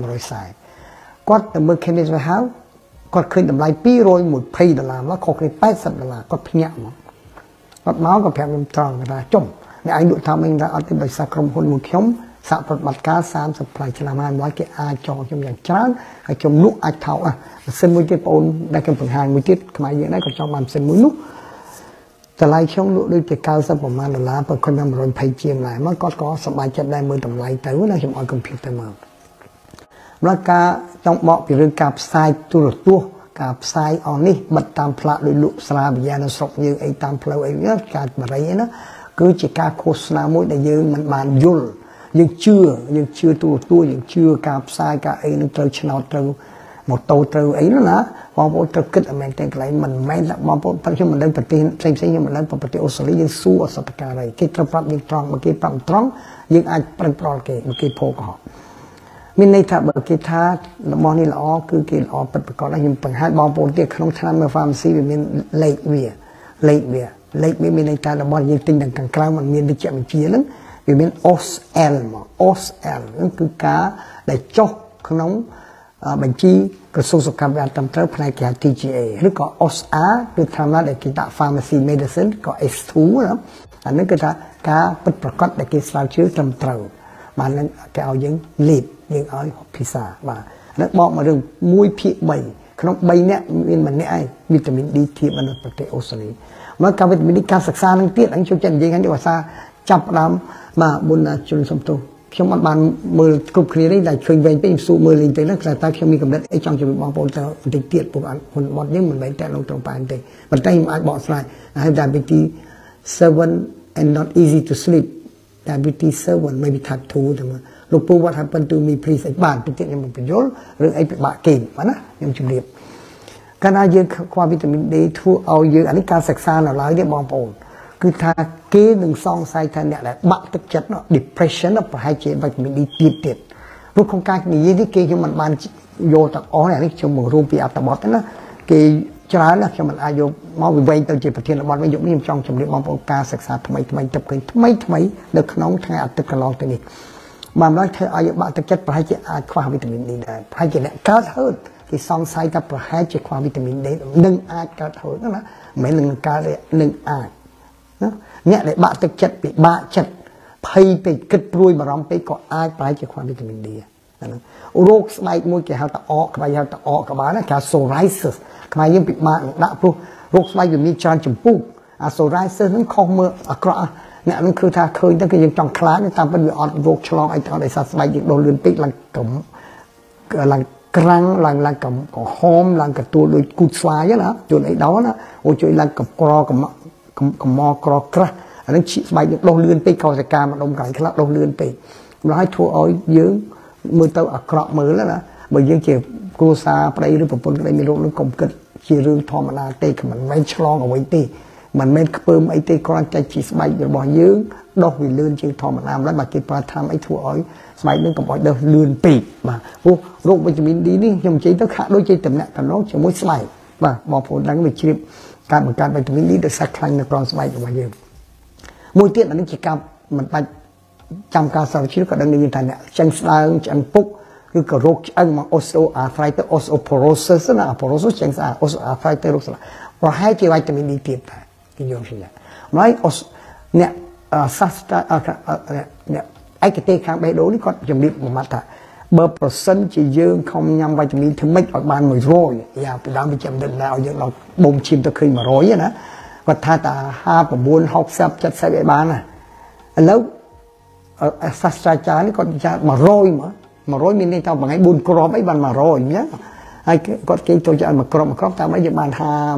Speaker 1: 140គាត់ទៅមើល Chemist Warehouse គាត់ឃើញតម្លៃ$220មកខុសគ្នា$80គាត់ភ្ញាក់មកគាត់មកក៏ប្រាប់ខ្ញុំត្រង់ថាចុំអ្នកឯងលក់ថាមិញថាអត់ទេដោយសារក្រុមហ៊ុនមួយខ្ញុំសហប្រតិបត្តិការ30 ឆ្នាំហើយគេអាចចោលខ្ញុំយ៉ាងច្រើនហើយខ្ញុំលក់អាចថោកម៉ាស៊ីនមួយទៀតបងអូនដែលខ្ញុំបង្ហាញមួយទៀតខ្មែរយើងដែរក៏ចង់បានម៉ាស៊ីនមួយនោះតម្លៃខ្ញុំលក់ដូចជា$90ប្រហែលប៉ុន្តែខ្ញុំ120ជាងដែរមកគាត់ក៏សប្បាយចិត្តដែរមើលតម្លៃទៅណាខ្ញុំឲ្យកុំព្យូទ័រមកដល់ការចង់បកពីរឿងការផ្សាយទូរទស្សន៍ការផ្សាយអស់នេះបិទតាមផ្លាកដោយលក់ស្រាបិយានៅស្រុកយើងអីតាមផ្លូវអីការបរិយាណាគឺជាការឃោសនាមួយដែលយើងមិនបានយល់យើងជឿទូយើងជឿការផ្សាយការអីនឹងត្រូវឆ្នោតត្រូវម៉ូតូត្រូវអីណាបងប្អូនត្រូវគិតឲ្យមែនតែកន្លែងមិនមែនបងប្អូនខ្ញុំមិនដឹងប្រទេសផ្សេងខ្ញុំមិនដឹងប្រទេសអូស្ត្រាលីយើងសួរអសតការីគេត្រូវប្រាប់យើងត្រង់បើគេប្រាប់ត្រង់យើងអាចប្រឹងប្រល់គេបើគេភោគហោមានន័យថាបើគេថារបស់នេះល្អគឺគេល្អពិតប្រាកដខ្ញុំបង្ហាញបងប្អូនទៀតក្នុងឆ្នាំ pharmacy វាមានលេខវាមានន័យថារបស់យើងទិញខាងក្រៅมันមានវិជ្ជាបញ្ជាហ្នឹងវាមាន OSL មក OSL ហ្នឹងគឺការដែលចុះក្នុងបញ្ជីក្រសួងសុខាភិបាលត្រឹមត្រូវផ្នែកគេហៅ TGA ឬក៏ OSA គឺធម្មតាដែលគេដាក់ pharmacy medicine ក៏ S2 ណាអានេះគឺថាការពិតប្រាកដដែលគេស្រាវជ្រាវត្រឹមត្រូវបាននឹងគេឲ្យយើងលេបយើងឲ្យភាសាបាទហ្នឹងបកមករឿង1ភាគ3ក្នុង3នាក់មានម្នាក់ឯងវីតាមីន D ធៀបនៅប្រទេសអូស្ត្រាលីមកការវីតាមីន D ការសិក្សានឹងទៀតអញចូលចិត្តនិយាយហ្នឹងភាសាចាប់ដើមបាទមុនជនសំទោសខ្ញុំអត់បានមើលគ្រប់គ្នានេះតែឃើញវែងពេកខ្ញុំសួរមើលលេងទៅហ្នឹងតែខ្ញុំមានកម្រិតអីចង់ជម្រាបបងប្អូនទៅបន្តិចទៀតពួកហ៊ុនបត់យើងមិនមែនតែក្នុងត្រង់ប៉ែនទេប៉ុន្តែខ្ញុំអាចបកស្រាយហើយ diabetes 7 and not easy to sleep diabetes 7 maybe type 2ទៅលោកពូ what happened to me please អីបានតិចខ្ញុំបញ្យល់រឿងអីពិបាកគេបាទណាខ្ញុំជម្រាបកាលណាយើងខ្វះវីតាមីន D ធ្វើឲ្យយើងអានេះការសិក្សានៅឡើយទេបងប្អូនគឺថាគេនឹងសង្ស័យថាអ្នកដែលបាក់ទឹកចិត្ត depression ប្រហែលជាវីតាមីន D ទៀតព្រោះក្នុងការនិយាយនេះគេខ្ញុំមិនបានយកទាំងអស់នេះខ្ញុំបង្រួមពីអត្ថបទណាគេច្រើនណាស់ខ្ញុំមិនអាចយកមកវិវែងទៅជាប្រធានបទវិញយកនេះខ្ញុំចង់ជម្រាបបងប្អូនការសិក្សាថ្មីទៅឃើញថ្មីនៅក្នុងថ្ងៃអាទិត្យកន្លងទៅនេះបានឡើយធ្វើឲ្យបាក់ទឹកចិត្តប្រហែលជាអាចខ្វះវីតាមីន D ដែរប្រហែលជាអ្នកកើតហឺតគេសង្ស័យថាប្រហែលជាខ្វះវីតាមីន D នឹងអាចកើតហឺតណាមិនមែននឹងកើតនឹងអាចអ្នកដែលបាក់ទឹកចិត្តពិបាកចិត្តភ័យពេកគិតព្រួយបារម្ភពេកក៏អាចប្រែជាខ្វះវីតាមីន D ហ្នឹងរោគស្បែកមួយគេហៅថាអកក្បាលហៅថាអកក្បាលណាគេហៅ psoriasis ខ្មែរយើងពិបាកនឹងដាក់ព្រោះរោគស្បែកវាមានច្រើនចម្ពោះអា psoriasis ហ្នឹងខុសមើលអាក្រក់អ្នកនឹងគឺថាឃើញទៅគេយើងចង់ខ្លាចតាមពិតវាអត់រោគឆ្លងអីទាំងអស់ដោយសារស្បែកយើងដុសលឿនពេកឡើងក្រក្រាំងឡើងកំហោមឡើងកទួលដូចគូតស្វាយណាជួនអីដោណាអូជួយឡើងក្រក្រក្រាស់អានឹងស្បែកយើងដុសលឿនពេកកោសិកាម្ដុំកន្លែងខ្លះដុសលឿនពេកម្ល៉េះធ្វើឲ្យយើងមើលទៅអាក្រក់មើលណាបើយើងជាគ្រួសារប្តីឬប្រពន្ធក្តីមានរោគនឹងកុំគិតជារឿងធម្មតាទេមិនមែនឆ្លងអ្វីទេមិនមែនខ្ពើមអីទេគ្រាន់តែជាស្បែករបស់យើងដុសវាលឿនជាងធម្មតាម្ល៉េះបើគេប្រើថ្នាំអីធ្វើឲ្យស្បែកនឹងកុំឲ្យដុសលឿនពេកបាទព្រោះរោគវីតាមីន D នេះខ្ញុំនិយាយទៅខាក់ដូចជាតំណាក់តំណងជាមួយស្បែកបាទបងប្អូនដឹងវាជ្រាបការបង្កើតវីតាមីន D ដោយសារខ្លាញ់នៅក្រោមស្បែករបស់យើងមួយទៀតអានេះជាការមិនបាច់ចាំការស្រាវជ្រាវក៏ដឹងនិយាយថាអ្នកឆ្អឹងស្ដើងឆ្អឹងពុកឬក៏រោគឆ្អឹងមក osteoarthritis osteoporosis ណា porosis ឆ្អឹងស្អាត osteoarthritis រោគស្លាប្រហែលជាវីតាមីន D ទៀតដែរគេយល់ឃើញហើយអ្នកសាស្ត្រអ្នកឯកទេសខាងបេះដូងនេះគាត់ជំរាបមួយម៉ាត់ថាបើប្រសិនជាយើងខំញ៉ាំវីតាមីនធ្វើម៉េចឲ្យបាន100យ៉ាពីដើមវាចាំដឹងដែរឲ្យយើងដល់បូមឈាមទៅឃើញ100ណាគាត់ថាតា59 60 70ឲ្យបានណាឥឡូវសាស្ត្រាចារ្យនេះគាត់ចា100មក100មានន័យថាមួយថ្ងៃ4គ្រាប់អីបាន100អញ្ចឹងហើយគាត់គេចូលចិត្តឲ្យមួយគ្រាប់តាមអីយើងបាន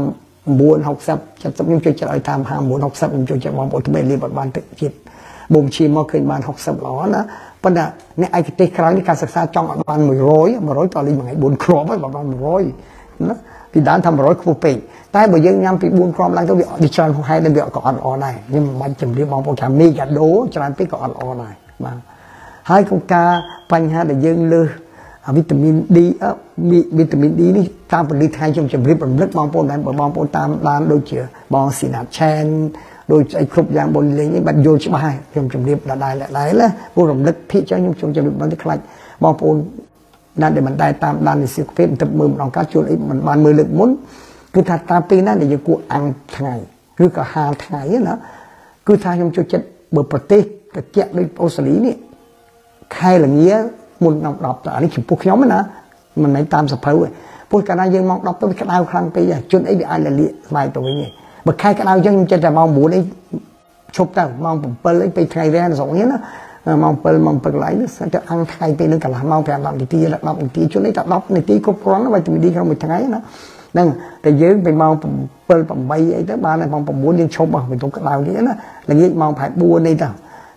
Speaker 1: 59 60 70ខ្ញុំចូលចិត្តឲ្យតាម59 60ខ្ញុំចូលចិត្តបងប្អូនទៅលេបអត់បានទឹកជាតិបូមឈាមមកឃើញបាន60ល្អណាប៉ុន្តែអ្នកឯកទេសក្រៅនេះការសិក្សាចង់ឲ្យបាន100តលេងមួយថ្ងៃ4គ្រាប់ហើយបាន100ណាពីដើមថា100ខ្ពស់ពេកតែបើយើងញ៉ាំពី4គ្រាប់ឡើងទៅវាច្រើនហួសហេតុហើយវាក៏អត់ល្អដែរខ្ញុំមិនបាច់ជម្រាបបងប្អូនថាមេកាដូច្រើនពេកក៏អត់ល្អដែរបាទហើយក្នុងការបញ្ហាដែលយើងលើសវីតាមីន D វីតាមីន D នេះតាមពលិថ្ងៃខ្ញុំជម្រាបរំលឹកបងប្អូនដែរបើបងប្អូនតាមដានដូចជាបងស៊ីណាឆែនដូចអីគ្រប់យ៉ាងបងលេងនេះបាត់យល់ច្បាស់ខ្ញុំជម្រាបដដែលណាព្រោះរំលឹកភាគចឹងខ្ញុំជម្រាបដល់ទៅខ្លាចបងប្អូនណាដែលមិនដែលតាមដាននិស្សិតពេទ្យទៅមើលម្ដងការជួលអីមិនបានមើលលើកមុនគឺថាតាមពេលណាដែលយើងគួរអាំងថ្ងៃឬក៏ហាលថ្ងៃណាគឺថាខ្ញុំចូលចិត្តបើប្រទេសត្រជាក់ដូចអូស្ត្រាលីនេះខែល្ងាមុនម៉ោង10ទៅអានេះចំពោះខ្ញុំណាមិនមែនតាមសភៅទេព្រោះកាលណាយើងម៉ោង10ទៅវាក្តៅខ្លាំងពេកជន់អីវាអាចលាក់ស្បែកទៅវិញទេបើខែក្តៅអញ្ចឹងខ្ញុំចិត្តតែម៉ោង9អីឈប់ទៅម៉ោង7អីពេលថ្ងៃរះស្រុកនេះណាម៉ោង7ម៉ោង7កន្លែងនេះទៅអាំងថ្ងៃពេលនឹងកន្លះម៉ោង5 10នាទី10នាទីជន់អីតែ10នាទីគ្រប់គ្រាន់វីតាមីន D ក្នុងមួយថ្ងៃណាហ្នឹងតែយើងទៅម៉ោង7 8អីទៅបានម៉ោង9យើងឈប់មកទៅក្តៅទៀតណាល្ងាចម៉ោង4នេះទៅ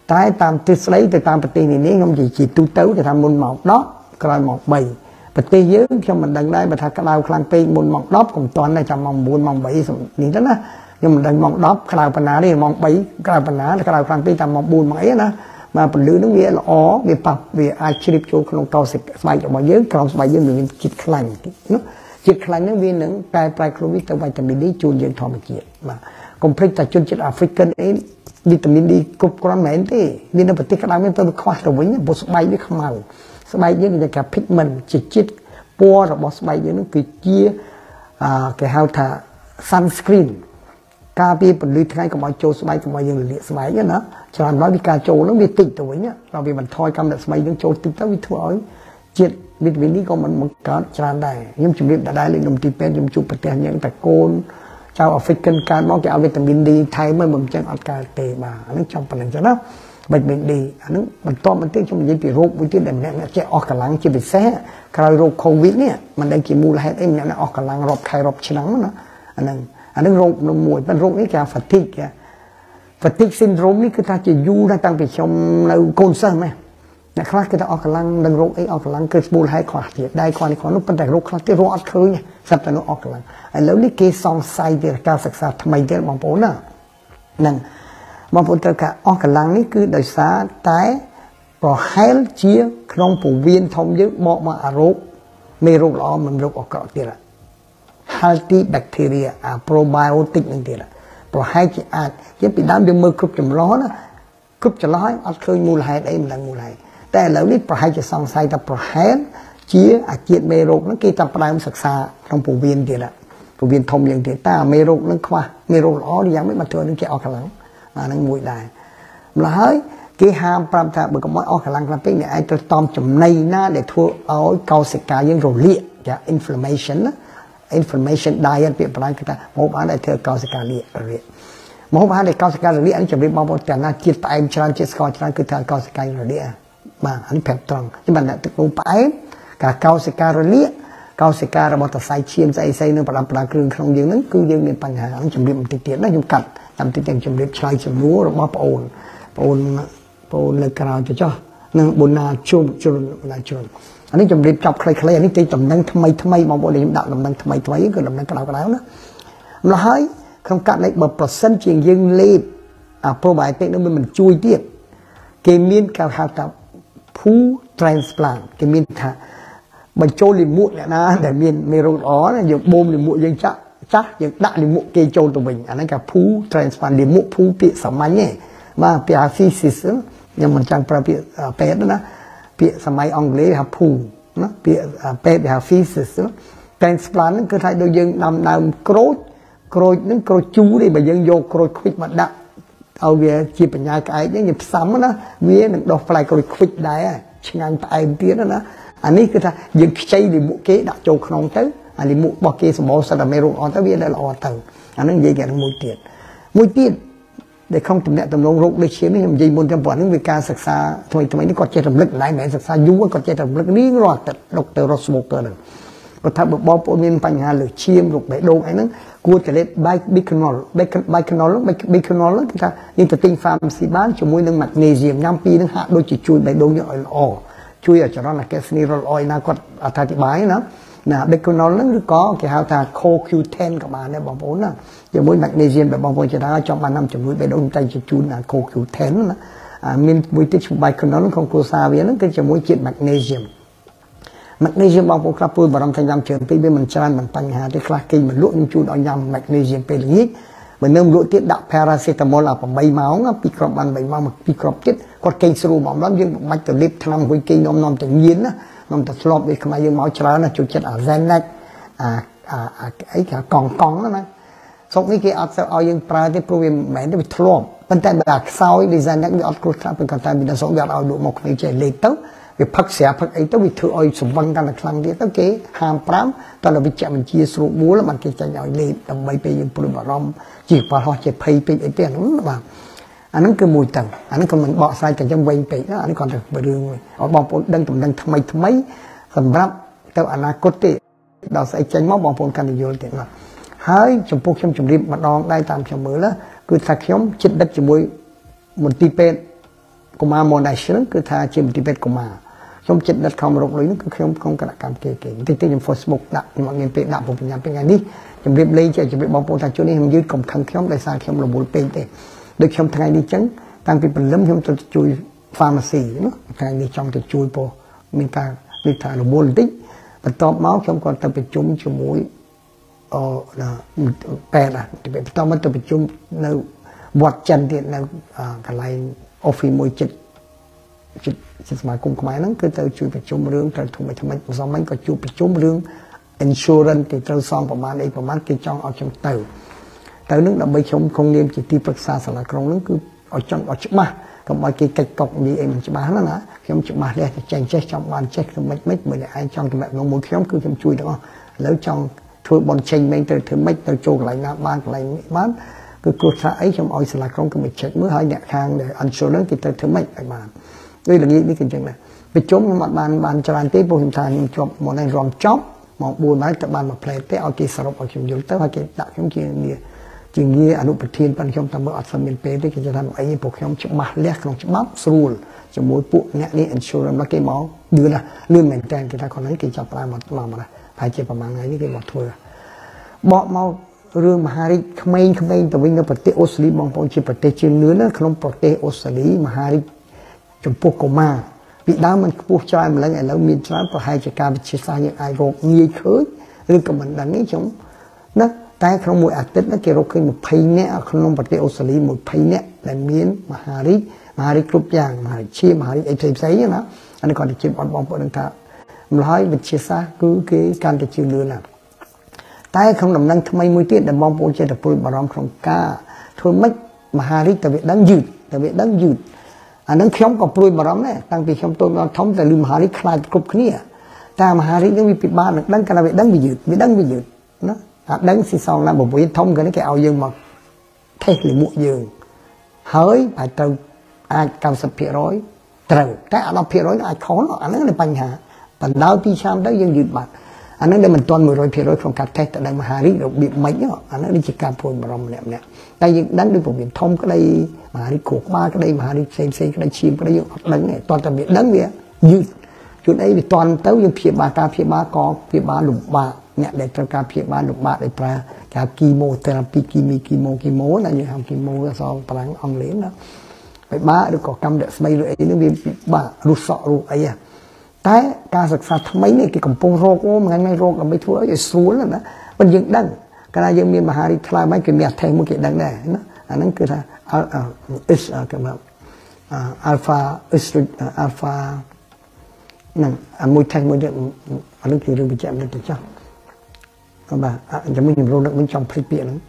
Speaker 1: តែតាមទិសស្ដីទៅតាមប្រទេសនេះខ្ញុំជាទូទៅគេថាមុនម៉ោង10ក្រោយម៉ោង3ប្រទេសយើងខ្ញុំមិនដឹងដែរបើថាក្តៅខ្លាំងពេកមុនម៉ោង10កុំតាន់តែចាំម៉ោង9ម៉ោង3នេះទៅណាខ្ញុំមិនដឹងម៉ោង10ក្តៅប៉ុណ្ណាទេម៉ោង3ក្តៅប៉ុណ្ណាក្តៅខ្លាំងពេកតាមម៉ោង4ម៉ោងអីណាមកពលឺនឹងវាល្អវាប៉ះវាអាចជ្រាបចូលក្នុងកោសិកស្បែករបស់យើងក្រោមស្បែកយើងមានជាតិខ្លាញ់ណាជាតិខ្លាញ់ហ្នឹងវានឹងកែប្រែខ្លួនវាទៅវីតាមីន D ជូនយើងធម្មជាតិបាទកុំភ្លេចថាជនជាតិអាហ្វ្រិកអីវីតាមីន D គ្រប់គ្រាន់មែនទេមាននៅប្រទេសក្តៅមានទៅខ្វះទៅវិញព្រោះស្បែកវាខ្មៅស្បែកយើងគេថា pigment ជាជាតិពណ៌របស់ស្បែកយើងនឹងគឺជាគេហៅថា sunscreen ការពារពន្លឺថ្ងៃកុំឲ្យចូលស្បែកកុំឲ្យយើងរលាកស្បែកណាច្រើនមកពីការចូលនឹងវាតិចទៅវិញដល់វាបន្ថយកម្រិតស្បែកយើងចូលតិចទៅវាធ្វើឲ្យជាតិវីតាមីន D ក៏មិនបង្កើតច្រើនដែរខ្ញុំជម្រាបដែរលេខនំទីពេទ្យខ្ញុំជួបប្រទេសយើងតែកូនចៅអាហ្វ្រិកកើតមកគេឲ្យវីតាមីន D ថែមមកមិនចឹងអត់កើតទេបាទអានឹងចំប៉ុណ្្នឹងចឹងណាវីតាមីន D អានឹងបន្តបន្តិចខ្ញុំនិយាយពីរោគមួយទៀតដែលម្នាក់ចេះអស់កម្លាំងជាពិសេសក្រោយរោគ COVID នេះមិនដឹងជាមូលហេតុអីម្នាក់អស់កម្លាំងរាប់ខែរាប់ឆ្នាំណាអានឹងរោគនោះមួយប៉ុន្តែរោគនេះគេ fatigue syndrome នេះគឺថាជាយូរណាស់តាំងពីខ្ញុំនៅកូនសិស្សម៉េះអ្នកខ្លះគេថាអស់កម្លាំងនឹងរោគអីអស់កម្លាំងគឺស្មូលហេតុខ្លះទៀតដែរខ្លះនេះនោះប៉ុន្តែរោគខ្លះទៀតរោគអត់ឃើញស្រាប់តែនោះអស់កម្លាំងឥឡូវនេះគេសង្ស័យពីការសិក្សាថ្មីទៀតបងប្អូនណាហ្នឹងបងប្អូនត្រូវការអស់កម្លាំងនេះគឺដោយសារតែប្រហែលជាក្នុងពោះវៀនធំយើងបកមកអារោគមេរោគល្អមិនរោគអាក្រក់ទៀត healthy bacteria probiotic នឹងទៀតប្រហែលជាអាចជាពីដើមយើងមើលគ្រប់ចម្លោះណាគ្រប់ចម្លោះហើយអត់ឃើញមូលហេតុអីមិនដឹងមូលហេតុតែឥឡូវនេះប្រហែលជាសង្ស័យថាប្រហែលជាអាជាតិមេរោគហ្នឹងគេចាប់ផ្ដើមសិក្សាក្នុងពោះវៀនទៀតពោះវៀនធំយើងទៀតតែមេរោគហ្នឹងខ្វះមេរោគល្អយ៉ាងម៉េចមកធ្វើនឹងគេអស់កម្លាំងអាហ្នឹងមួយដែរម្ល៉េះហើយគេហាមប្រាប់ថាបើកុំឲ្យអស់កម្លាំងខ្លាំងពេកអ្នកឯងត្រូវតំចំណីណាដែលធ្វើឲ្យកោសិកាយើងរលាកគេ inflammation diet ពាក្យបាលីគេថាមកបានតែធ្វើកោសិកាលាកមកបានតែកោសិកាលាកនេះជំរាបបងប្អូនទាំងណាជាតិផ្អែមច្រើនជាតិស្ករច្រើនគឺថាកោសិកាលាកបាទអានេះប្រាប់ត្រង់ខ្ញុំបានទឹកនោមផ្អែមការកោសិការលាកកោសិការបស់តសៃឈាមស្អីនឹងប្រដាប់ប្រដាគ្រឿងក្នុងយើងហ្នឹងគឺយើងមានបញ្ហាហ្នឹងជំរាបបន្តិចទៀតណាខ្ញុំកាត់តាមតិចទាំងជំរាបឆ្លើយចំនួនរបស់បងអូនលើក្រោយទៅចុះនឹងបុណាជុំណាជុំអានេះជំរាបចប់ខ្លីៗអានេះទីតំណែងថ្មីបងប្អូនខ្ញុំដាក់តំណែងថ្មីគឺតំណែងក្តៅណាម្ល៉េះហើយក្នុងកាត់នេះបើប្រសិនជាយើងលេបអា probiotic នឹងមិនជួយទៀតគេមានការហៅថា full transplant គេមានថាបញ្ចូលលាមកអ្នកណាដែលមានមេរោគល្អយើងបូមលាមកយើងចាស់យើងដាក់លាមកគេចូលទៅវិញអាហ្នឹងគេ full transplant លាមក full ពាក្យសាមញ្ញទេបាទពាក្យ physics ខ្ញុំមិនចង់ប្រើពាក្យពេទ្យណាពាក្យសម័យអង់គ្លេសហៅ full ណាពាក្យពេទ្យហៅ physics transplant ហ្នឹងគឺថាដូចយើងដាំដើមក្រូចហ្នឹងក្រូចជូរទេបើយើងយកក្រូចខ្វិចមកដាក់ឲ្យវាជាបញ្ញាក្អែកហ្នឹងយើងផ្សំណាវានឹងដុះផ្លែក្រូចខ្វិចដែរឆ្ងាញ់ផ្អែមទៀតណាអានេះគឺថាយើងខ្ចីលាមកគេដាក់ចូលក្នុងទៅអាលាមករបស់គេសម្បូរសិតតែមេរោគអត់ទៅវាល្អទៅអាហ្នឹងនិយាយกันមួយទៀតដែលក្នុងតំណែងរោគដូចជានេះខ្ញុំនិយាយមុនចាំប៉ុណ្្នឹងវាការសិក្សាថ្មីនេះគាត់ចេះរំលឹកឡើងមិនមែនសិក្សាយូរគាត់ចេះរំលឹករៀងរាល់តែដុកទ័រ Ross Smoker ហ្នឹងគាត់ថាបើបងប្អូនមានបញ្ហាលើឈាមរោគបេះដូងអីហ្នឹងគួរតែលេប bicanol គឺថាយើងទៅទិញ pharmacy បានជាមួយនឹង magnesium ញ៉ាំពីរហ្នឹងហាក់ដូចជាជួយបេះដូងយើងឲ្យល្អជួយឲ្យចរន្តអាកេសនីរលអយណាគាត់អធិប្បាយណា bicanol ហ្នឹងឬក៏គេហៅថា CoQ10 ក៏បានដែរបងប្អូនណាជាមួយ magnesium ដែលបងប្អូនចង់បាននាំជំនួយបេះដូងតែជូន CoQ10 ណាមានមួយទៀតឈ្មោះ bicanol ក្នុងគ្រួសារវាហ្នឹងគឺជាមួយជាតិ magnesium បងប្អូនខ្លះពួយបារម្ភថាញ៉ាំច្រើនពេកវាមិនច្រើនមិនបញ្ហាទេខ្លះគេមិនលក់ខ្ញុំជូនឲ្យញ៉ាំ magnesium ពេលល្ងាចបើនៅលក់ទៀតដាក់ paracetamol 8ម៉ោង2គ្រាប់បាន3ម៉ោង2គ្រាប់ទៀតគាត់គេងស្រួលហ្មងដល់យើងមិនបាច់ទៅលេបថ្នាំហួយគេនាំទៅញៀនណានាំទៅធ្លាប់ដូចខ្មែរយើងមកច្រើនណាចូលចិត្តអា Xanax អីគេកង់ណាសុកនេះគេអត់ទៅឲ្យយើងប្រើទេព្រោះវាមិនមែនទេវាធ្លាប់ប៉ុន្តែបើអាខ្សោយ Xanax វាអត់គ្រោះថ្នាក់ប៉ុន្តែវាសុកវាអត់ឲ្យលក់មកគ្នាចេះលេបទៅវាផឹកស្រាផឹកអីទៅវាធ្វើឲ្យសង្វឹងកាន់តែខ្លាំងទៀតទៅគេហាម5តើវិជ្ជបញ្ជាស្រួលមូលបានគេចាញ់ឲ្យលេបដើម្បីពេលយើងព្រួយបារម្ភជាប៉ះហោះជាភ័យពេកអីទេអានោះបាទអាហ្នឹងគឺមួយទៅអាហ្នឹងក៏មិនបកស្រាយតែចឹងវិញពេកណាអានេះគាត់ទៅរឿងឲ្យបងប្អូនដឹងតំណែងថ្មីសម្រាប់ទៅអនាគតទេដល់ស្អីចេញមកបងប្អូនកាន់តែយល់ទៀតណាហើយចំពោះខ្ញុំជម្រាបម្ដងដែរតាមខ្ញុំមើលគឺថាខ្ញុំចិត្តដឹកជាមួយមន្ទីរពេទ្យกมาโมนายซึ่งคือทาจิมติเป็ดกมาชมจิตดัดคำรบเลยนั่นคือชมคงกระกำเก่งๆที่ยังโฟสบุกดักมันเงินเป็นดักผมพยายามเป็นไงนี่จะเรียบเลยจะเรียบบอกโปรตาจุนี้มันยืดกลมขังเข้มได้สร้างเข้มระบุเป็นเตะโดยเข้มทางนี้จังตั้งเป็นเริ่มเข้มจะจุยฟาร์มาซีเนาะทางนี้จองจะจุยโปมีการมีทางระบุติ๊กแต่ตอบเมาส์เข้มก่อนจะไปจุ่มจมูกแปลนะจะเป็นต้องมันจะไปจุ่มในวัดจันทร์ที่ในกันไรออฟฟิศมวยจิตสมัยกุมขมายนั้นคือเธอช่วยไปจุ่มเรื่องเธอถูกไปทำไมสมัยก็ช่วยไปจุ่มเรื่อง insurance ที่เธอซองประมาณประมาณกี่จองเอาจังเต๋อนึกเราไปชมคงเรียนจิตที่ปรึกษาสารกรงนั้นคือเอาจังเอาจุดมาก็มากี่กิจกรรมมีมันจุดมานั่นนะเข้มจุดมาเลยจะแจ้งเช็คจังวันเช็คคือไม่เหมือนไอ้จังแบบน้องมือเข้มคือเข้มช่วยได้ก็แล้วจังช่วยบอลเชงแมงเธอไม่เธอโจกไหลน้ำบ้านไหลบ้านคือกลัวถ้าไอ้ชมเอาสารกรงก็ไม่เช็คเมื่อให้เนี่ยข้างเดี๋ยวอันโซนั้นที่เธอไม่ไปมาด้วยอย่างนี้นี่คือจังเลยไปจมมาบานจรานีโปรหิมทานจบมองในรองจ็อบมองบูนไม้แต่บานมาเพลย์แต่เอากี่สรุปเอาชมยุลแต่ว่ากี่ดักชมกี่เนี่ยจริงนี้อนุปทินปันชมทำเมื่ออัศมินเปย์ที่จะทำไอ้พวกชมจุดมาเรียกของจุดมาสูลจะมวยปุ๊เนี่ยนี่อินชูรันมากี่หมอเดือนละเรื่องเหมือนกันกี่ท่าคนนั้นกี่จับปลามาละภายใจประมาณไงนี่กี่หมดทัวร์บอกมาเรื่องมหาริขมิ้นแต่วิ่งในประเทศออสเตรเลียมองปองจีประเทศจีนเนื้อนะขนมประเทศออสเตรเลียมหาริจมพวกกมาปีดามันพวกชายมันแล้วมีชายประหารจากการเชื่อสายอย่างไอโรคเงี้ยเคยหรือกับมันดังนี้จงนะแต่ขนมมวยอาทิตย์นั่นเกี่ยวกับขึ้นมาเพย์เนี่ยขนมประเทศออสเตรเลียมวยเพย์เนี่ยแต่เมียนมหาริกรุ๊ปอย่างมหาริชีมหาริไอเทมไซน์นะอันนี้ก่อนจะจิ้มบอลปนท่ามันร้อยเป็นเชื่อสายคือการจะชื่อเรือน่ะแต่ขนมนั้นทำไมมวยเตี้ยแต่บอลโปรเจกต์ปุ่นบารมของกาทนไม่มหาริแต่เวดังยืดอันนั้นเข้มกับปลุยบารมเนี่ยตั้งแต่เข้มตัวเราท้องแต่ลืมมหาริคลายกรุบขึ้นเนี่ยแต่มหาริยังมีปิดบ้านดังกันเวดังไปยืดนะดังสิซองนั้นบอกว่าท้องกันนี่แกเอายืงมาเทหรือมุยืงเฮ้ยไปเติมอาจการสับเพียร้อยเติมแต่เราเพียร้อยอาจขออันนั้นเลยปัญหาแต่ดาวที่ชามได้ยังยืดบัดอันนั้นได้มันตอนมือร้อยเพียร้อยของการเทแต่ในมหาริเราบีบไม่เนาะอันนั้นนี่จะการปลุยบารมเนี่ยแต่ยังดังด้วยผมเห็นท้องก็ได้มหาริโขกบ้าก็ได้มหาริเซนก็ได้ชิมก็ได้ยังดังเนี่ยตอนแต่เบียดังเนี่ยยืดจุดไอ้ตอนเต้ายังเพียบาการเพียบากอเพียบาหลุมบาเนี่ยได้ทำการเพียบาหลุมบาได้ปลาการกีโมเทอราปีกีโมนะยังทำกีโมก็สองพลังอังเลนนะไปบ้าหรือก่อกรรมเด็กสมัยเลยนี่มีบ้ารูสอรูไอ้แต่การศึกษาทำไมเนี่ยกี่กำปงโรคมันไงโรคเราไม่ทั่วจะสูญแล้วนะมันยังดังขณะยังมีมหาริคลายไม่เกิดมีแทงมุกดังแน่นะอันนั้นคือถ้ากับอัลฟานั่นมวยไทยมวยเดียวอันนั้นคือเรื่องวิจัยนั่นเจ้าก็แบบจะไม่เห็นโรคนั้นมันจอมพลิกเปลี่ยน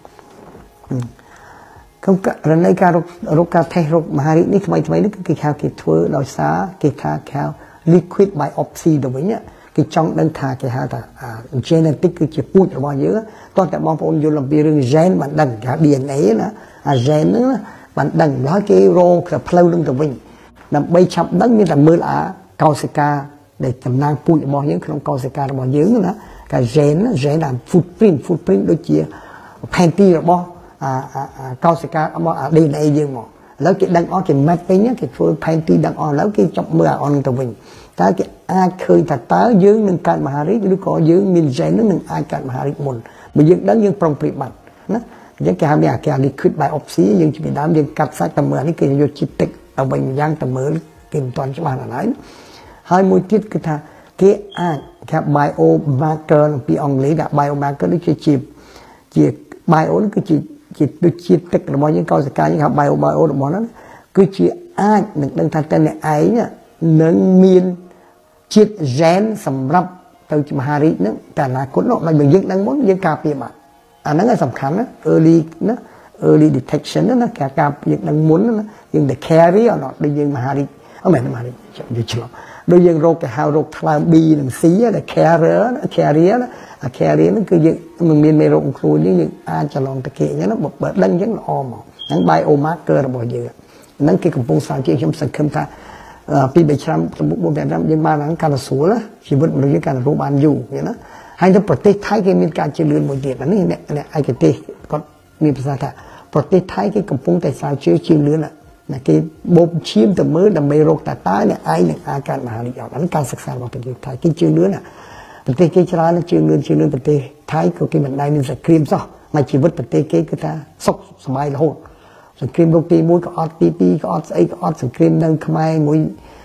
Speaker 1: เขาเรื่องในการโรคการไทยโรคมหารินี่ทำไมนี่คือข่าวเกิดทั่วเราซาเกิดข่าว liquid biopsy ตัวนี้คือจ้องดังทาเกี่ยวกับgenetic คือจะพูดว่าเยอะตอนแต่มองพออยู่ลำปีเรื่อง gen มันดังกับ DNA นะgen นั้นมันดังร้อยกิโลกับเพลย์ลงตัววิ่งนำใบฉับดังมีแต่มือละเกาสิกาได้จำนางพูดว่าเยอะคือเกาสิกาว่าเยอะนะกับ gen นั้น footprint โดยเฉพาะแผนที่ว่าเกาสิกาว่า DNA เยอะหมดแล้วกิดังออกกิแมทไปเนี่ยกิช่วยแผนที่ดังออกแล้วกิจับมือออนตัววิ่งแต่กิอาจเคยถัดตายืงหนึ่งการมหาริหรือก็ยืงมิลเจนหนึ่งอาจการมหาริมุนมายืงดังยืงปรองปริบัตินะยังแกมีอาการลิควิดไบออปซียังจะมีน้ำยังกัดซักตะเมือนี่คือโยจิตติกเอาไปย่างตะเมือกินตอนจะมาอะไรให้มวยทิศคือท่ากิอาจแค่ไบโอมาร์เกอร์ปีอังกฤษอะไบโอมาร์เกอร์นี่คือจีบไบโอนี่คือจิตดูจิตติกระบายยังเกาสกายยังครับไบโอระบายนั้นคือจีอาจหนึ่งดังทันแต่ในไอเนี่ยหนึ่งมีนจิตแรงสำหรับตัวมหารินั้นแต่ละคนเนาะมันเป็นยึดดังม้วนยึดกาเปียบอันนั้นก็สำคัญนะ early detection นะการยึดดังม้วนนะยังแต่ carrier เนาะโดยยังมหาริเอาแบบมหาริอยู่ฉลองโดยยังโรคแก่หาโรคทลายบีหนึ่งซีอะไร carrier นั่นคือยังมันมีโรคครูนี่ยังอาจจะลองตะเกียงนั้นบอกเปิดดังยังออมนั่นไบโอมาร์เกอร์ระบายเยอะนั่นคือกำปงสารที่ชมสังคมท่าปีใบชรำสมบูรณ์แบบนั้นยังมาหลังการสู้ละชีวิตมันยังการรูบานอยู่อย่างนั้นให้ในประเทศไทยก็มีการเจริญหมดเดียดอันนี้ไอ้กเตก็มีภาษาไทยประเทศไทยก็กำปงแต่สาวเชื่อเจริญน่ะ cái bom chim từ mới đầm mê rột ta này ai này ai can mà đi học anh canศึกษา vào bên Thái cái chương nữa nè bên tây cái chả nó chương nữa bên tây Thái của cái mình đây nên sẽ cream sao mà chỉ vứt bên tây cái ta sốc smile là hồn sẽ cream đầu tiên mũi có ớt pi có ớt ấy có ớt sẽ cream nâng khai mũi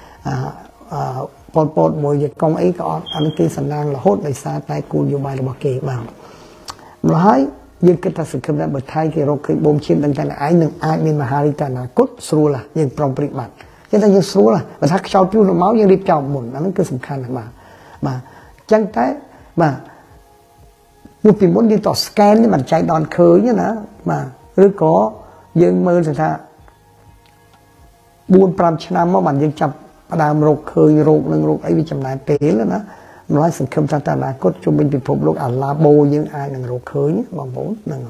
Speaker 1: pon mũi con ấy có ớt anh cái sẵn năng là hốt lại xa tay cuốn vô bài là bọc kề vào nói nhưng cái ta sự khâm ra bởi thay cái rô cái bom chim đang là ai nên mà hari ta là cốt sưu là nhưng trong bịch mặt cái ta nhưng sưu là và thắc sau piu nó máu nhưng đi chồng một nó cứ sủng khăn mà chẳng thế mà một phim muốn đi tỏ scan nhưng mà chạy đòn khơi nhá nè mà cứ có dương mơ thì ta buôn pram chnam mà bạn dương chập đàm rô khơi rô nâng rô ấy bị chậm lại tế là nó nói sự khâm ra ta là cốt trung bình bị phổ lúc là bô nhưng ai nâng rô khơi nhé bằng vốn nâng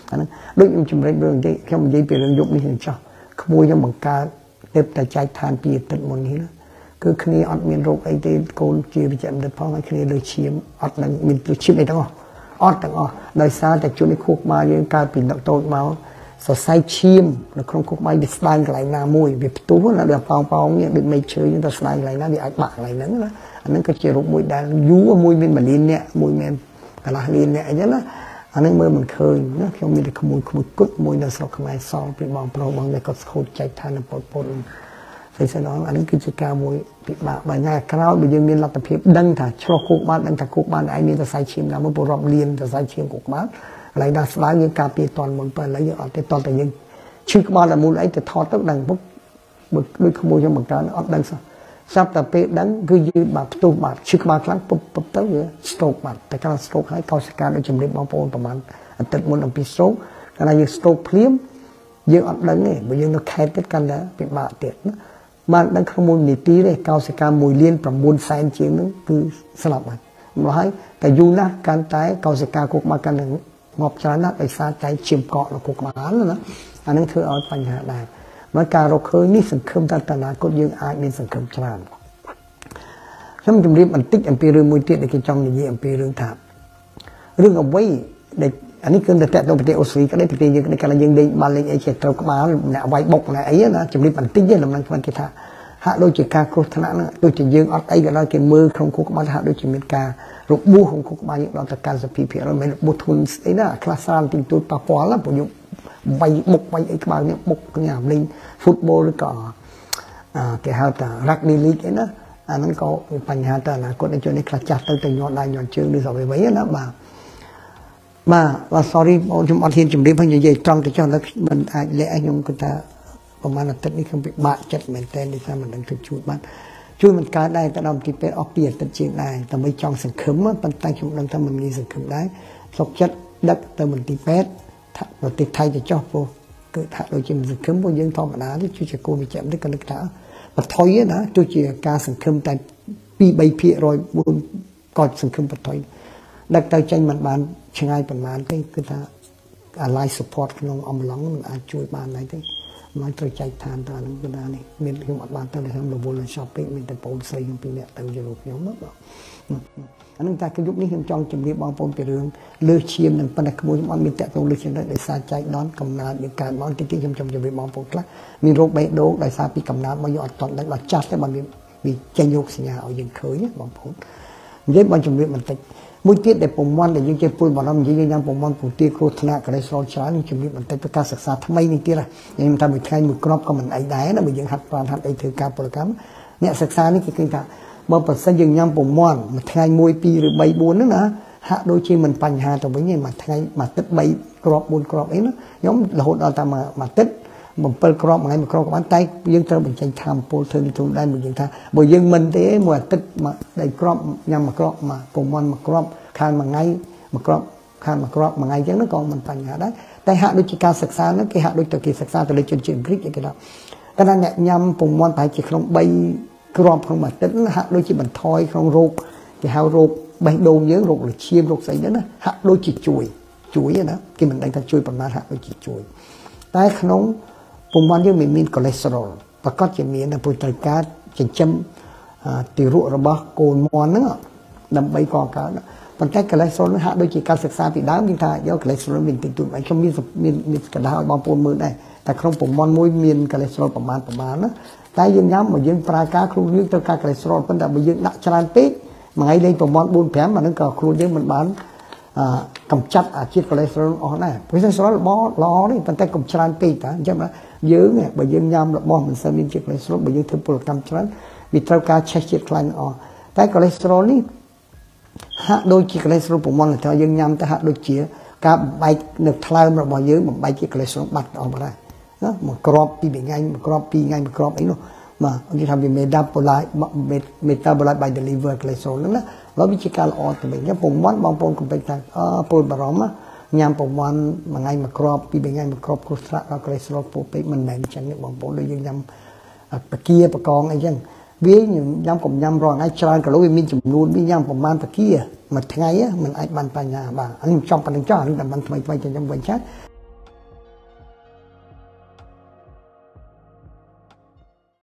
Speaker 1: đối với chúng mình đường cái không dây bị lợi dụng đi hình cho không mua cho bằng ca đẹp tại trái than bị tận một ní cứ khi ăn miếng rô ấy thì cô chia bị chậm được phong khi đời chiếm ăn nâng mình tôi chiếm này đó ăn đó đời xa tại chỗ này khúc mà những ca bị động tôi máu sở sai chiêm nó không khúc may bị slide lại na mùi bị tú là được phong như được mấy chơi nhưng ta slide lại na bị ác bạc lại nắng đó anh cái chế rụng mùi đàn vú mùi men mà lên nè mùi men cả là lên nè chứ đó anh mơ mình khơi nó không như là không mùi cút mùi là sao không ai so bị bong pro bong này có khâu chạy than là bột thì sau đó anh cái chế cao mùi bị bạc và nhà cao bị dương miền là tập hiệp đăng thà cho cục ban đăng thà cục ban ai miền ta sai chim là một bộ rộng liền ta sai chim cục ban lại đã slide những cà phê toàn một phần lấy ở cái toàn tự nhiên chưa có bao là mua lấy từ thọ tức đằng bút đôi không mua cho bằng trán ở đằng sao sắp tập phê đắng cứ như bạc tu bạc chưa có bao lắm bút tới nữa stroke bạc tại cái stroke hay cao ska để chấm điểm bao phônประมาณtận một lần bị stroke cái này như stroke phím dương ở đằng này bởi dương nó khai tất cả đã bị bạc tiệt nó mà đang không mua nỉ tí đây cao ska mùi liênประมูลแสน chiếc nó cứ sập lại nóiแต่ยูนะการตายcao ska cuộc màการหนึ่งงอบชนะไปซาใจชิมเกาะเราคุกมาแล้วนะอันนั้นคือเอาปัญหาได้เมื่อการเราเคยนี่สังคมตานาก็ยังอาจมีสังคมชราถ้ามันจะเรียกมันติ๊กอันเป็นเรื่องมวยเตี้ยในกิจจองอย่างนี้อันเป็นเรื่องถามเรื่องเอาไว้เด็กอันนี้คือแต่ตัวประเทศออสเตรเลียก็ได้ประเทศยังในการยังได้มาเลยไอ้เจ้าตัวมาเนี่ยเอาไว้บกเนี่ยไอ้นะจะเรียกมันติ๊กเยอะลำนั้นมันกี่ท่าหาโดยจิตการโคตรนะนะโดยจิตยืงออดไอ้ก็ได้เกี่ยมือของคุกมาหาโดยจิตมิตรการรูปบูของคุกมาอย่างเราตะการสปีเพียเราไม่บุทุนไอ้น่ะคลาสซานติงตูปาปอแล้วผมอยู่ใบบกใบไอ้กบางเนี่ยบกงามลิงฟุตบอลหรือก็แกหาแต่รักดีลีกไอ้นะอันนั้นก็ปัญหาแต่ละคนในจุดนี้คลาจัดตั้งแต่ย้อนได้ย้อนเชิงดูสอบไปไว้นะมาว่า sorry จุ่มอัดเทียนจุ่มเรียบให้ใหญ่ๆตรงแต่เจ้าแล้วมันเละยงก็จะประมาณนั้นนี่คือเป็นบาดจัดเหมือนแต่ในสมัยนั้นคือชุดบ้านช่วยมันการได้แต่เราที่เป็นออกเปลี่ยนตัดเชียงได้แต่ไม่จองสังคมว่าปัญหาชุมนั้นถ้ามันมีสังคมได้สกจัดดักแต่มันตีเป็ดเราติดไทยจะชอบโปเกิดโดยจริงสังคมพวกยังทอมนาที่ช่วยจะโกมีแจมได้กันลึกษาปัดถอยนะช่วยจะการสังคมแต่ปีใบเพียรอยบุญกอดสังคมปัดถอยดักแต่ใจมันบานช่างไงประมาณที่คือถ้าอะไรสปอร์ตน้องอมหลังมันอาจช่วยบานไหนที่มันตัวใจทานตาหนึ่งก็ได้นี่มีที่หมดบ้านตั้งแต่ทำระบบเลยช้อปปิ้งมีแต่โปรใส่ยังปีเนี่ยแต่จะรู้ยังมั้งอันนั้นแต่ยุคนี้ยังจองจำเรียบบางปนเป็นเรื่องเลือดเชียมหนึ่งปัญหาขโมยมันมีแต่ตรงเลือดเชียมได้สาใจนอนกำนาอย่างการมองที่จำเรียบบางปนกล้ามีโรคใบโดได้สาปีกำนามาหยอดตอนนั้นเราจัดแต่มันมีใจโยกสัญญาเอายังเคยเนี่ยบางปนเย็บบางจำเรียบมันติดมุ้ยเตี้ยแต่ผมวันแต่ยังเจ็บปวดบ่อน้ำยังผมวันผมเตี้ยโคตรหนักก็เลยสอนช้ายังจำเรียบมันติดประกาศศึกษาทำไมนี่เตี้ยล่ะยังมันทำให้ใครมือกรอบก็มันไอ้ได้นะมันยังหัดการหัดไอ้ถือการโปรแกรมเนี่ยศึกษานี่คือการบางปัจจัยยังยังผมวันมันไงมวยปีหรือใบบัวนั่นนะหาโดยที่มันปัญหาตรงนี้มาไงมาติดใบกรอบบนกรอบเองนะย้อมเราเอาตามมาติดมันเปิดกรอบไงมันกรอบมันไตยังเจอมันใจทำโปรเทนตรงได้มันยังท่าบ่ยังมันเต้มาติดมาได้กรอบยังมากรอบมาผมวันมากรอบคานมาไงมากรอบคานมากรอบมาไงยังนั่นก็มันปัญหาได้แต่หาโดยการศึกษานั้นคือหาโดยการศึกษาแต่เลยจนเชื่อมคลิกอย่างเงี้ยก็นั่นเนี่ยยำผมวันไปจีขนมใบกรอบของมันติดหาโดยที่มันทอยของโรคที่หาโรคใบโดนเยอะโรคหรือเชียมโรคใส่เยอะนะหาโดยจีจุยนะที่มันได้ทั้งจุยประมาณหาโดยจีจุยแต่ขนมผมวันยังมีคอเลสเตอรอลประกอบจะมีนะโปรตีนการจะจำติรุระบาโกนมอนนั่งนำใบกองการปัจจัยคอเลสเตอรอลหาโดยการศึกษาปีดาวมินทายอคอเลสเตอรอลมินติดตุ่มไอ้ช่วงมีกระดาษบางปูนมือได้แต่ក្នុងប្រព័ន្ធមួយមានកូលេស្តេរ៉ុលប្រមាណណាតែយើងញ៉ាំមកយើងប្រើការខ្លួនយើងត្រូវការកូលេស្តេរ៉ុលប៉ុន្តែបើយើងដាក់ច្រើនពេកមួយថ្ងៃលេងប្រមាណ 4-5 អាហ្នឹងក៏ខ្លួនយើងមិនបានកម្ចាត់អាជាតិកូលេស្តេរ៉ុលអស់ដែរកូលេស្តេរ៉ុលល្អនេះប៉ុន្តែកុំច្រើនពេកតាអញ្ចឹងយើងបើយើងញ៉ាំរបស់មិនសូវមានជាតិកូលេស្តេរ៉ុលបើយើងធ្វើពលកម្មច្រើនវាត្រូវការឆេះជាតិខ្លាញ់អស់តែកូលេស្តេរ៉ុលនេះហាក់ដូចជាកូលេស្តេរ៉ុលប្រមាណថាយើងញ៉ាំទៅហាក់ដូចជាការបំបែកនៅថ្លើមរបស់យើងបំបែកជាកូលេស្តេរ៉ុលបាត់អស់បាត់ហើយណាមួយគ្រាប់ពីរថ្ងៃមួយគ្រាប់ពីរថ្ងៃមួយគ្រាប់អីនោះបាទគេថាវា metabolize by the liver cholesterol ហ្នឹងណាហើយវាជាការល្អទៅវិញខ្ញុំប្រមាណបងប្អូនកុំពេកថាពលបារម្ភញ៉ាំប្រមាណមួយថ្ងៃមួយគ្រាប់ពីរថ្ងៃមួយគ្រាប់គ្រោះថ្នាក់ដល់ cholesterol ពោពេកមិនមែនអញ្ចឹងទេបងប្អូនដូចយើងញ៉ាំបកាបកងអីចឹងវាញ៉ាំកុំញ៉ាំរាល់ថ្ងៃច្រើនគីឡូវាមានចំនួនវាញ៉ាំប្រមាណបកាមួយថ្ងៃมันអាចបានបញ្ហាបាទខ្ញុំចង់ប៉ុណ្្នឹងចោះអានេះតែបានថ្មីៗចឹងវិញចា